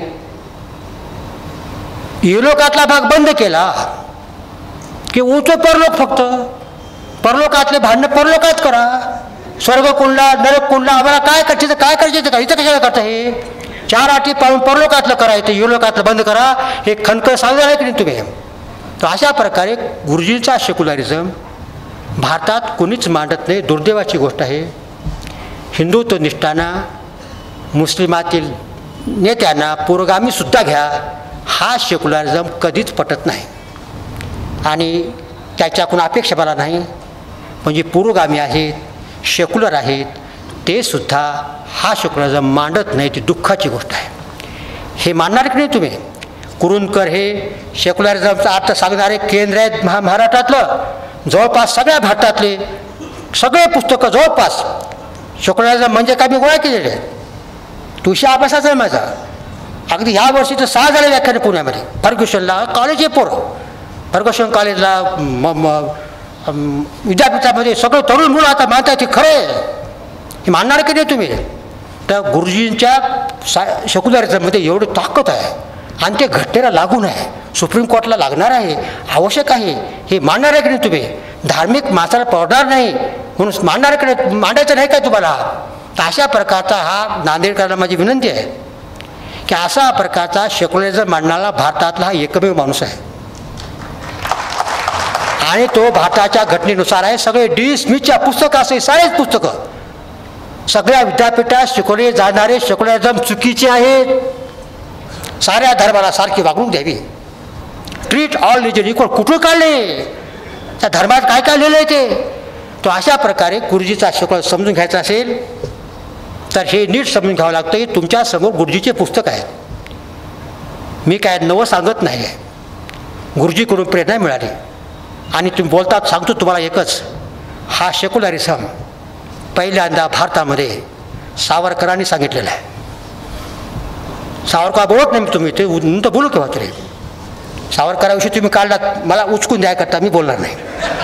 युरोकातला भाग बंद केला की उंच परलोक, फक्त परलोकातले भांडणं परलोकात करा. स्वर्ग कुंडला, नरक कुंडला, आम्हाला काय करायचं, काय करायचं का? इथं कशाला करता? हे चार अटी पाळून परलोकातलं करायचं, युरोकातलं बंद करा, हे खणखण सांगणार आहे की नाही तुम्ही? तर अशा प्रकारे गुरुजींचा सेक्युलरिझम भारतात कोणीच मांडत नाही. दुर्दैवाची गोष्ट आहे. हिंदुत्व निष्ठांना, मुस्लिमातील नेत्यांना, पुरोगामीसुद्धा घ्या, हा सेक्युलरिझम कधीच पटत नाही आणि त्याच्याकडून अपेक्षा मला नाही. म्हणजे पुरोगामी आहेत, सेक्युलर आहेत, ते सुद्धा हा सेक्युलरिझम मांडत नाही. ती दुःखाची गोष्ट आहे. हे मानणार की नाही तुम्ही? कुरुंदकर हे सेक्युलरिझमचा अर्थ सांगणारे केंद्र आहेत महाराष्ट्रातलं. जवळपास सगळ्या भारतातले सगळे पुस्तकं जवळपास सेक्युलरिझम म्हणजे काय मी गोळा केलेले आहेत. तुळशी अभ्यासाचा आहे माझा. अगदी ह्या वर्षी तर 6 झाले व्याख्यानं पुण्यामध्ये. फर्ग्युसनला कॉलेज आहे, पोरं फर्ग्युसन कॉलेजला विद्यापीठामध्ये सगळं तरुण मुलं आता मानतात. ते खरं आहे, हे मानणार की नाही तुम्ही? तर गुरुजींच्या सेक्युलरिझममध्ये एवढी ताकद आहे आणि ते घटनेला लागून आहे, सुप्रीम कोर्टला लागणार आहे, आवश्यक आहे, हे मानणार आहे की नाही तुम्ही? धार्मिक माणसाला पडणार नाही म्हणून मानणार की नाही? मांडायचं नाही काय तुम्हाला? तर अशा प्रकारचा हा नांदेडकरांना माझी विनंती आहे की असा प्रकारचा सेक्युलरिझम मांडणारा भारतातला हा एकमेव माणूस आहे आणि तो भारताच्या घटनेनुसार आहे. सगळे डी स्मिथच्या पुस्तकं असे सारेच पुस्तकं सगळ्या विद्यापीठात शिकवले जाणारे सेक्युलरिझम चुकीचे आहेत. साऱ्या धर्माला सारखी वागणूक द्यावी, ट्रीट ऑल रिलीजन इक्वल. कुठून काढले? त्या धर्मात काय काय लिहिलं आहे ते? तो अशा प्रकारे गुरुजीचा शिकवण समजून घ्यायचा असेल तर हे नीट समजून घ्यावं लागतं की तुमच्यासमोर गुरुजीचे पुस्तक आहे. मी काय नवं सांगत नाही आहे. गुरुजीकडून प्रेरणा मिळाली आणि तुम्ही बोलतात. सांगतो तुम्हाला एकच, हा सेक्युलरिझम पहिल्यांदा भारतामध्ये सावरकरांनी सांगितलेलं आहे. सावरकर बोलत नाही तुम्ही ते नंतर बोलू केव्हा तरी. सावरकराविषयी तुम्ही काढलात मला उचकून द्याय करता मी बोलणार नाही.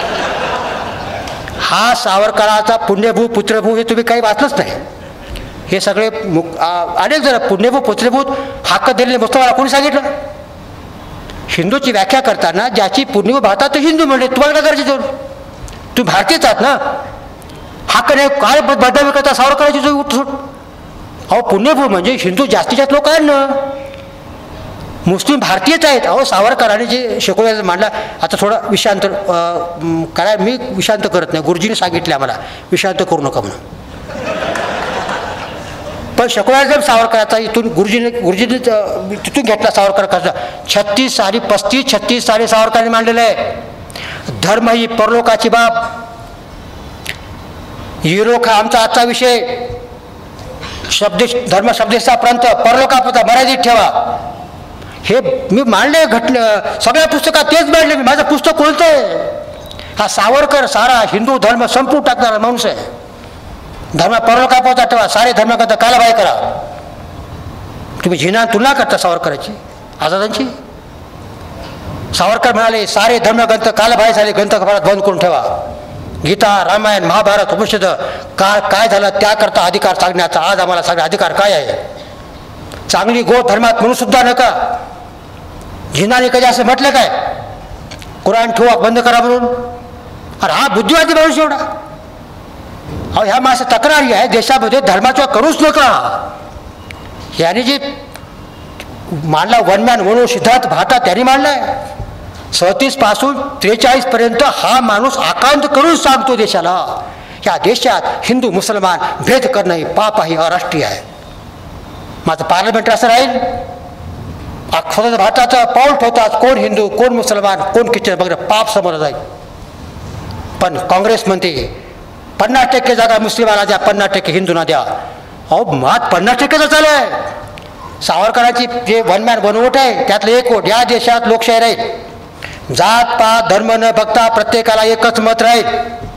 हा सावरकराचा पुण्यभूत पुत्रभूत हे तुम्ही काही वाचलंच नाही. हे सगळे अनेक जण पुण्यभूत पुत्रभूत हक्क दिलेले मुस्तफाला कोणी सांगितलं? हिंदूची व्याख्या करताना ज्याची पुण्यभूत भारतात ते हिंदू म्हणले. तुम्हाला काय करायचे? तुम्ही भारतीयच आहात ना. हक्क नाही काय बदनामी करता सावरकराची जो उठसूट. अहो पुण्यभूत म्हणजे हिंदू जास्तीत जास्त लोक आहेत ना. मुस्लिम भारतीयच आहेत. अहो सावरकरांनी जे शिकवलं मांडला. आता थोडा विषांतर करा. मी विषांत करत नाही. गुरुजीने सांगितले आम्हाला विषांत करू नका म्हणून. पण सेक्युलरिझम सावरकराचा इथून गुरुजीने तिथून घेतला. सावरकराचा 36 साली सावरकरांनी मांडलेलं आहे. धर्म ही परलोकाची बाब. युरोक हा आमचा आजचा विषय. धर्म शब्देचा प्रांत परलोकापुरता मर्यादित ठेवा. हे मी मांडले घटना सगळ्या पुस्तकात तेच मांडले. माझं पुस्तक कोणतं आहे? हा सावरकर सारा हिंदू धर्म संपवून टाकणारा माणूस आहे. धर्म परलोकापुरता ठेवा. सारे धर्मग्रंथ कालबाह्य करा. तुम्ही तुलना करता सावरकरांची आझादांची. सावरकर म्हणाले सारे धर्मग्रंथ कालबाह्य झाले. ग्रंथपालात बंद करून ठेवा. गीता रामायण महाभारत उपनिषद काय झालं त्याकरता अधिकार सांगण्याचा आज आम्हाला सगळे अधिकार काय आहे? चांगली गोड धर्मात म्हणून सुद्धा नका. जिनाने कधी असं म्हटलं काय? कुराण ठेवा बंद करा म्हणून. अरे हा बुद्धिवादी माणूस एवढा. अहो ह्या माझं तक्रारी आहे देशामध्ये धर्माचा करूच नका. याने जे मांडला वन मॅन म्हणून सिद्धार्थ भाटा त्यांनी मांडलाय. 37 पासून 43 पर्यंत हा माणूस आकांत करून सांगतो देशाला या देशात हिंदू मुसलमान भेद करणं पाप आहे, अराष्ट्रीय आहे. माझं पार्लमेंट असं राहील. स्वतंत्र भारताचं पाऊल ठेवतात कोण हिंदू कोण मुसलमान कोण ख्रिश्चन वगैरे पाप समोर जाईल. पण काँग्रेस म्हणते 50% जागा मुस्लिमांना द्या 50% हिंदूंना द्या. अहो मात 50%चा चालू आहे. सावरकरांची जे वन मॅन वन वोट आहे त्यातलं एक वोट. या देशात लोकशाही राहील. जात पात धर्म न बघता प्रत्येकाला एकच मत राहील.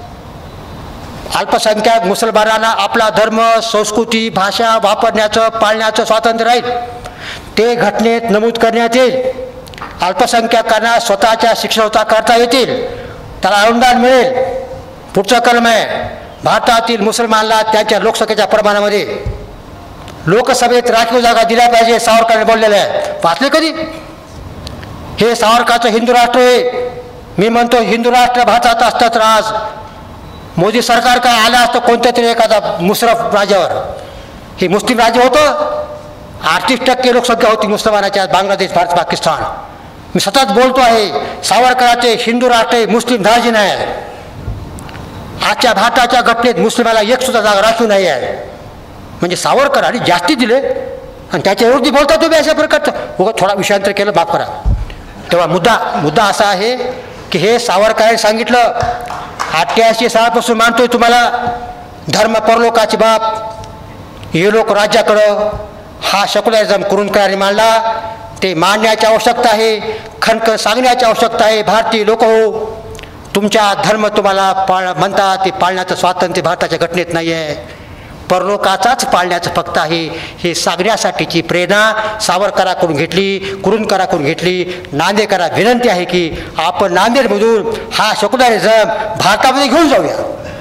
अल्पसंख्याक मुसलमानांना आपला धर्म संस्कृती भाषा वापरण्याचं पाळण्याचं स्वातंत्र्य राहील. ते घटनेत नमूद करण्यात येईल. अल्पसंख्याकांना स्वतःच्या शिक्षणाचा करता येतील. त्याला अनुदान मिळेल. पुढचं कलम आहे भारतातील मुसलमानांना त्यांच्या लोकसंख्येच्या प्रमाणामध्ये लोकसभेत राखीव जागा दिल्या पाहिजे. सावरकरांनी बोललेलं आहे. वाचले कधी? हे सावरकरांचं हिंदू राष्ट्र आहे. मी म्हणतो हिंदू राष्ट्र भारतात असतं तर आज मोदी सरकार काय आलं असतं कोणत्या तरी एखादा मुशरफ राज्यावर. हे मुस्लिम राज्य होतं. 38% लोकसंख्या होती मुसलमानाच्या. बांगलादेश भारत पाकिस्तान. मी सतत बोलतो आहे सावरकरांचे हिंदू राष्ट्र हे मुस्लिम धार्जिन आहे. आजच्या भारताच्या घटनेत मुस्लिमाला एक सुद्धा जागा राखीव नाही आहे. म्हणजे सावरकरांनी जास्ती दिले आणि त्याच्या विरोधी बोलता तुम्ही अशा प्रकारचं. थोडा विषयांतर केलं माफ करा. तेव्हा मुद्दा असा आहे की हे सावरकरांनी सांगितलं 88 सालापासून मानतोय तुम्हाला धर्म परलोकाची बाप. हे लोक राज्याकडं हा सेक्युलरिझम करून करारी मांडला. ते मांडण्याची आवश्यकता आहे. खणखण सांगण्याची आवश्यकता आहे. भारतीय लोक हो तुमच्या धर्म तुम्हाला म्हणतात ते पाळण्याचं स्वातंत्र्य भारताच्या घटनेत नाही आहे. परलोकाचाच पाळण्याचं फक्त आहे. हे सांगण्यासाठीची प्रेरणा सावरकरांकडून घेतली. कुरूंदकरांकडून घेतली. नांदेडकरांना विनंती आहे की आपण नांदेडमधून हा सेक्युलरिझम भारतामध्ये घेऊन जाऊया.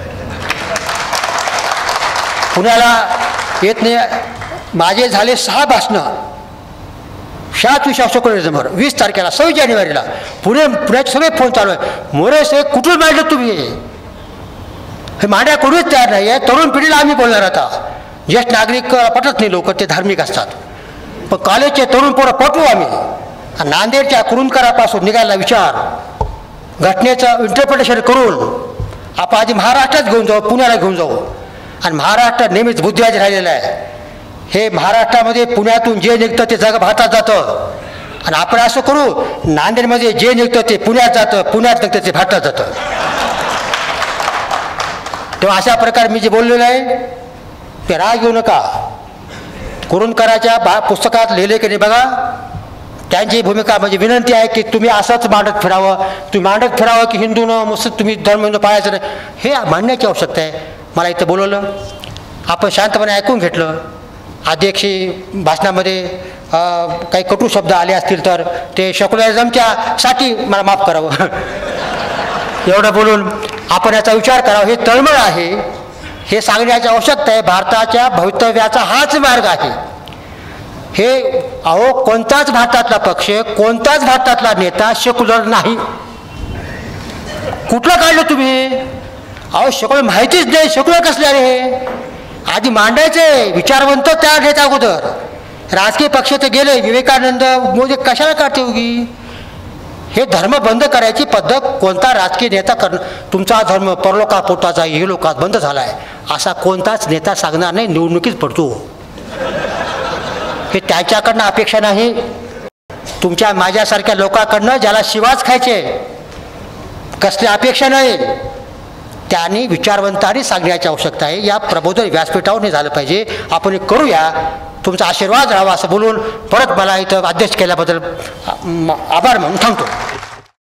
पुण्याला येत नाही. माझे झाले 6 भाषणं 7 विषयावर सेक्युलरिझमवर. 20 तारखेला 26 जानेवारीला पुण्याचे सगळे फोन चालू आहे. मोरे साहेब कुठून मांडलं तुम्ही? हे मांड्या करूच तयार नाही आहे. तरुण पिढीला आम्ही बोलणार. आता ज्येष्ठ नागरिक पटत नाही. लोक ते धार्मिक असतात. पण कॉलेजचे तरुण पोरं पटवू आम्ही. नांदेडच्या कुरूंदकरांपासून निघायला विचार घटनेचं इंटरप्रिटेशन करून आपण आधी महाराष्ट्रात घेऊन जाऊ पुण्याला घेऊन जाऊ. आणि महाराष्ट्र नेहमीच बुद्धिवादी राहिलेलं आहे. हे महाराष्ट्रामध्ये पुण्यातून जे निघतं ते जग भारतात जातं. आणि आपण असं करू नांदेडमध्ये जे निघतं ते पुण्यात जातं पुण्यात निघतं ते भारतात जातं. तेव्हा अशा प्रकारे मी जे बोललेलं आहे ते राग घेऊ नका. कुरुंदकरांच्या पुस्तकात लिहिले की नाही बघा, त्यांची भूमिका म्हणजे विनंती आहे की तुम्ही असंच मांडत फिरावं, तुम्ही मांडत फिरावं की हिंदूनं मुस्लिम तुम्ही धर्म पाळायचं नाही, हे मांडण्याची आवश्यकता आहे. मला इथं बोलवलं, आपण शांतपणे ऐकून घेतलं. अध्यक्षी भाषणामध्ये काही कटू शब्द आले असतील तर ते सेक्युलरिझमच्यासाठी मला माफ करावं. एवढं बोलून आपण याचा विचार करावा. हे तळमळ आहे, हे सांगण्याची आवश्यकता आहे. भारताच्या भवितव्याचा हाच मार्ग आहे. हे कोणताच भारतातला पक्ष, कोणताच भारतातला नेता सेक्युलर नाही. कुठलं काढलं तुम्ही? सेक्युलर माहितीच नाही, सेक्युलर कसले रे? आधी मांडायचे विचारवंत तयार घेत अगोदर. राजकीय पक्ष तर गेले, विवेकानंद मोदी कशाला काढते उगी? हे धर्म बंद करायची पद्धत कोणता राजकीय नेता तुमचा धर्म परलोका पोटाचा हे लोकात बंद झाला आहे असा कोणताच नेता सांगणार नाही, निवडणुकीत पडतो. हे त्याच्याकडनं अपेक्षा नाही, तुमच्या माझ्यासारख्या लोकांकडनं ज्याला शिवाच खायचे कसली अपेक्षा नाही. त्यांनी विचारवंतांनी सांगण्याची आवश्यकता आहे. या प्रबोधन व्यासपीठावर नाही झालं पाहिजे. आपण हे करूया, तुमचा आशीर्वाद राहावा असं बोलून परत मला इथं अध्यक्ष केल्याबद्दल आभार म्हणून थांबतो.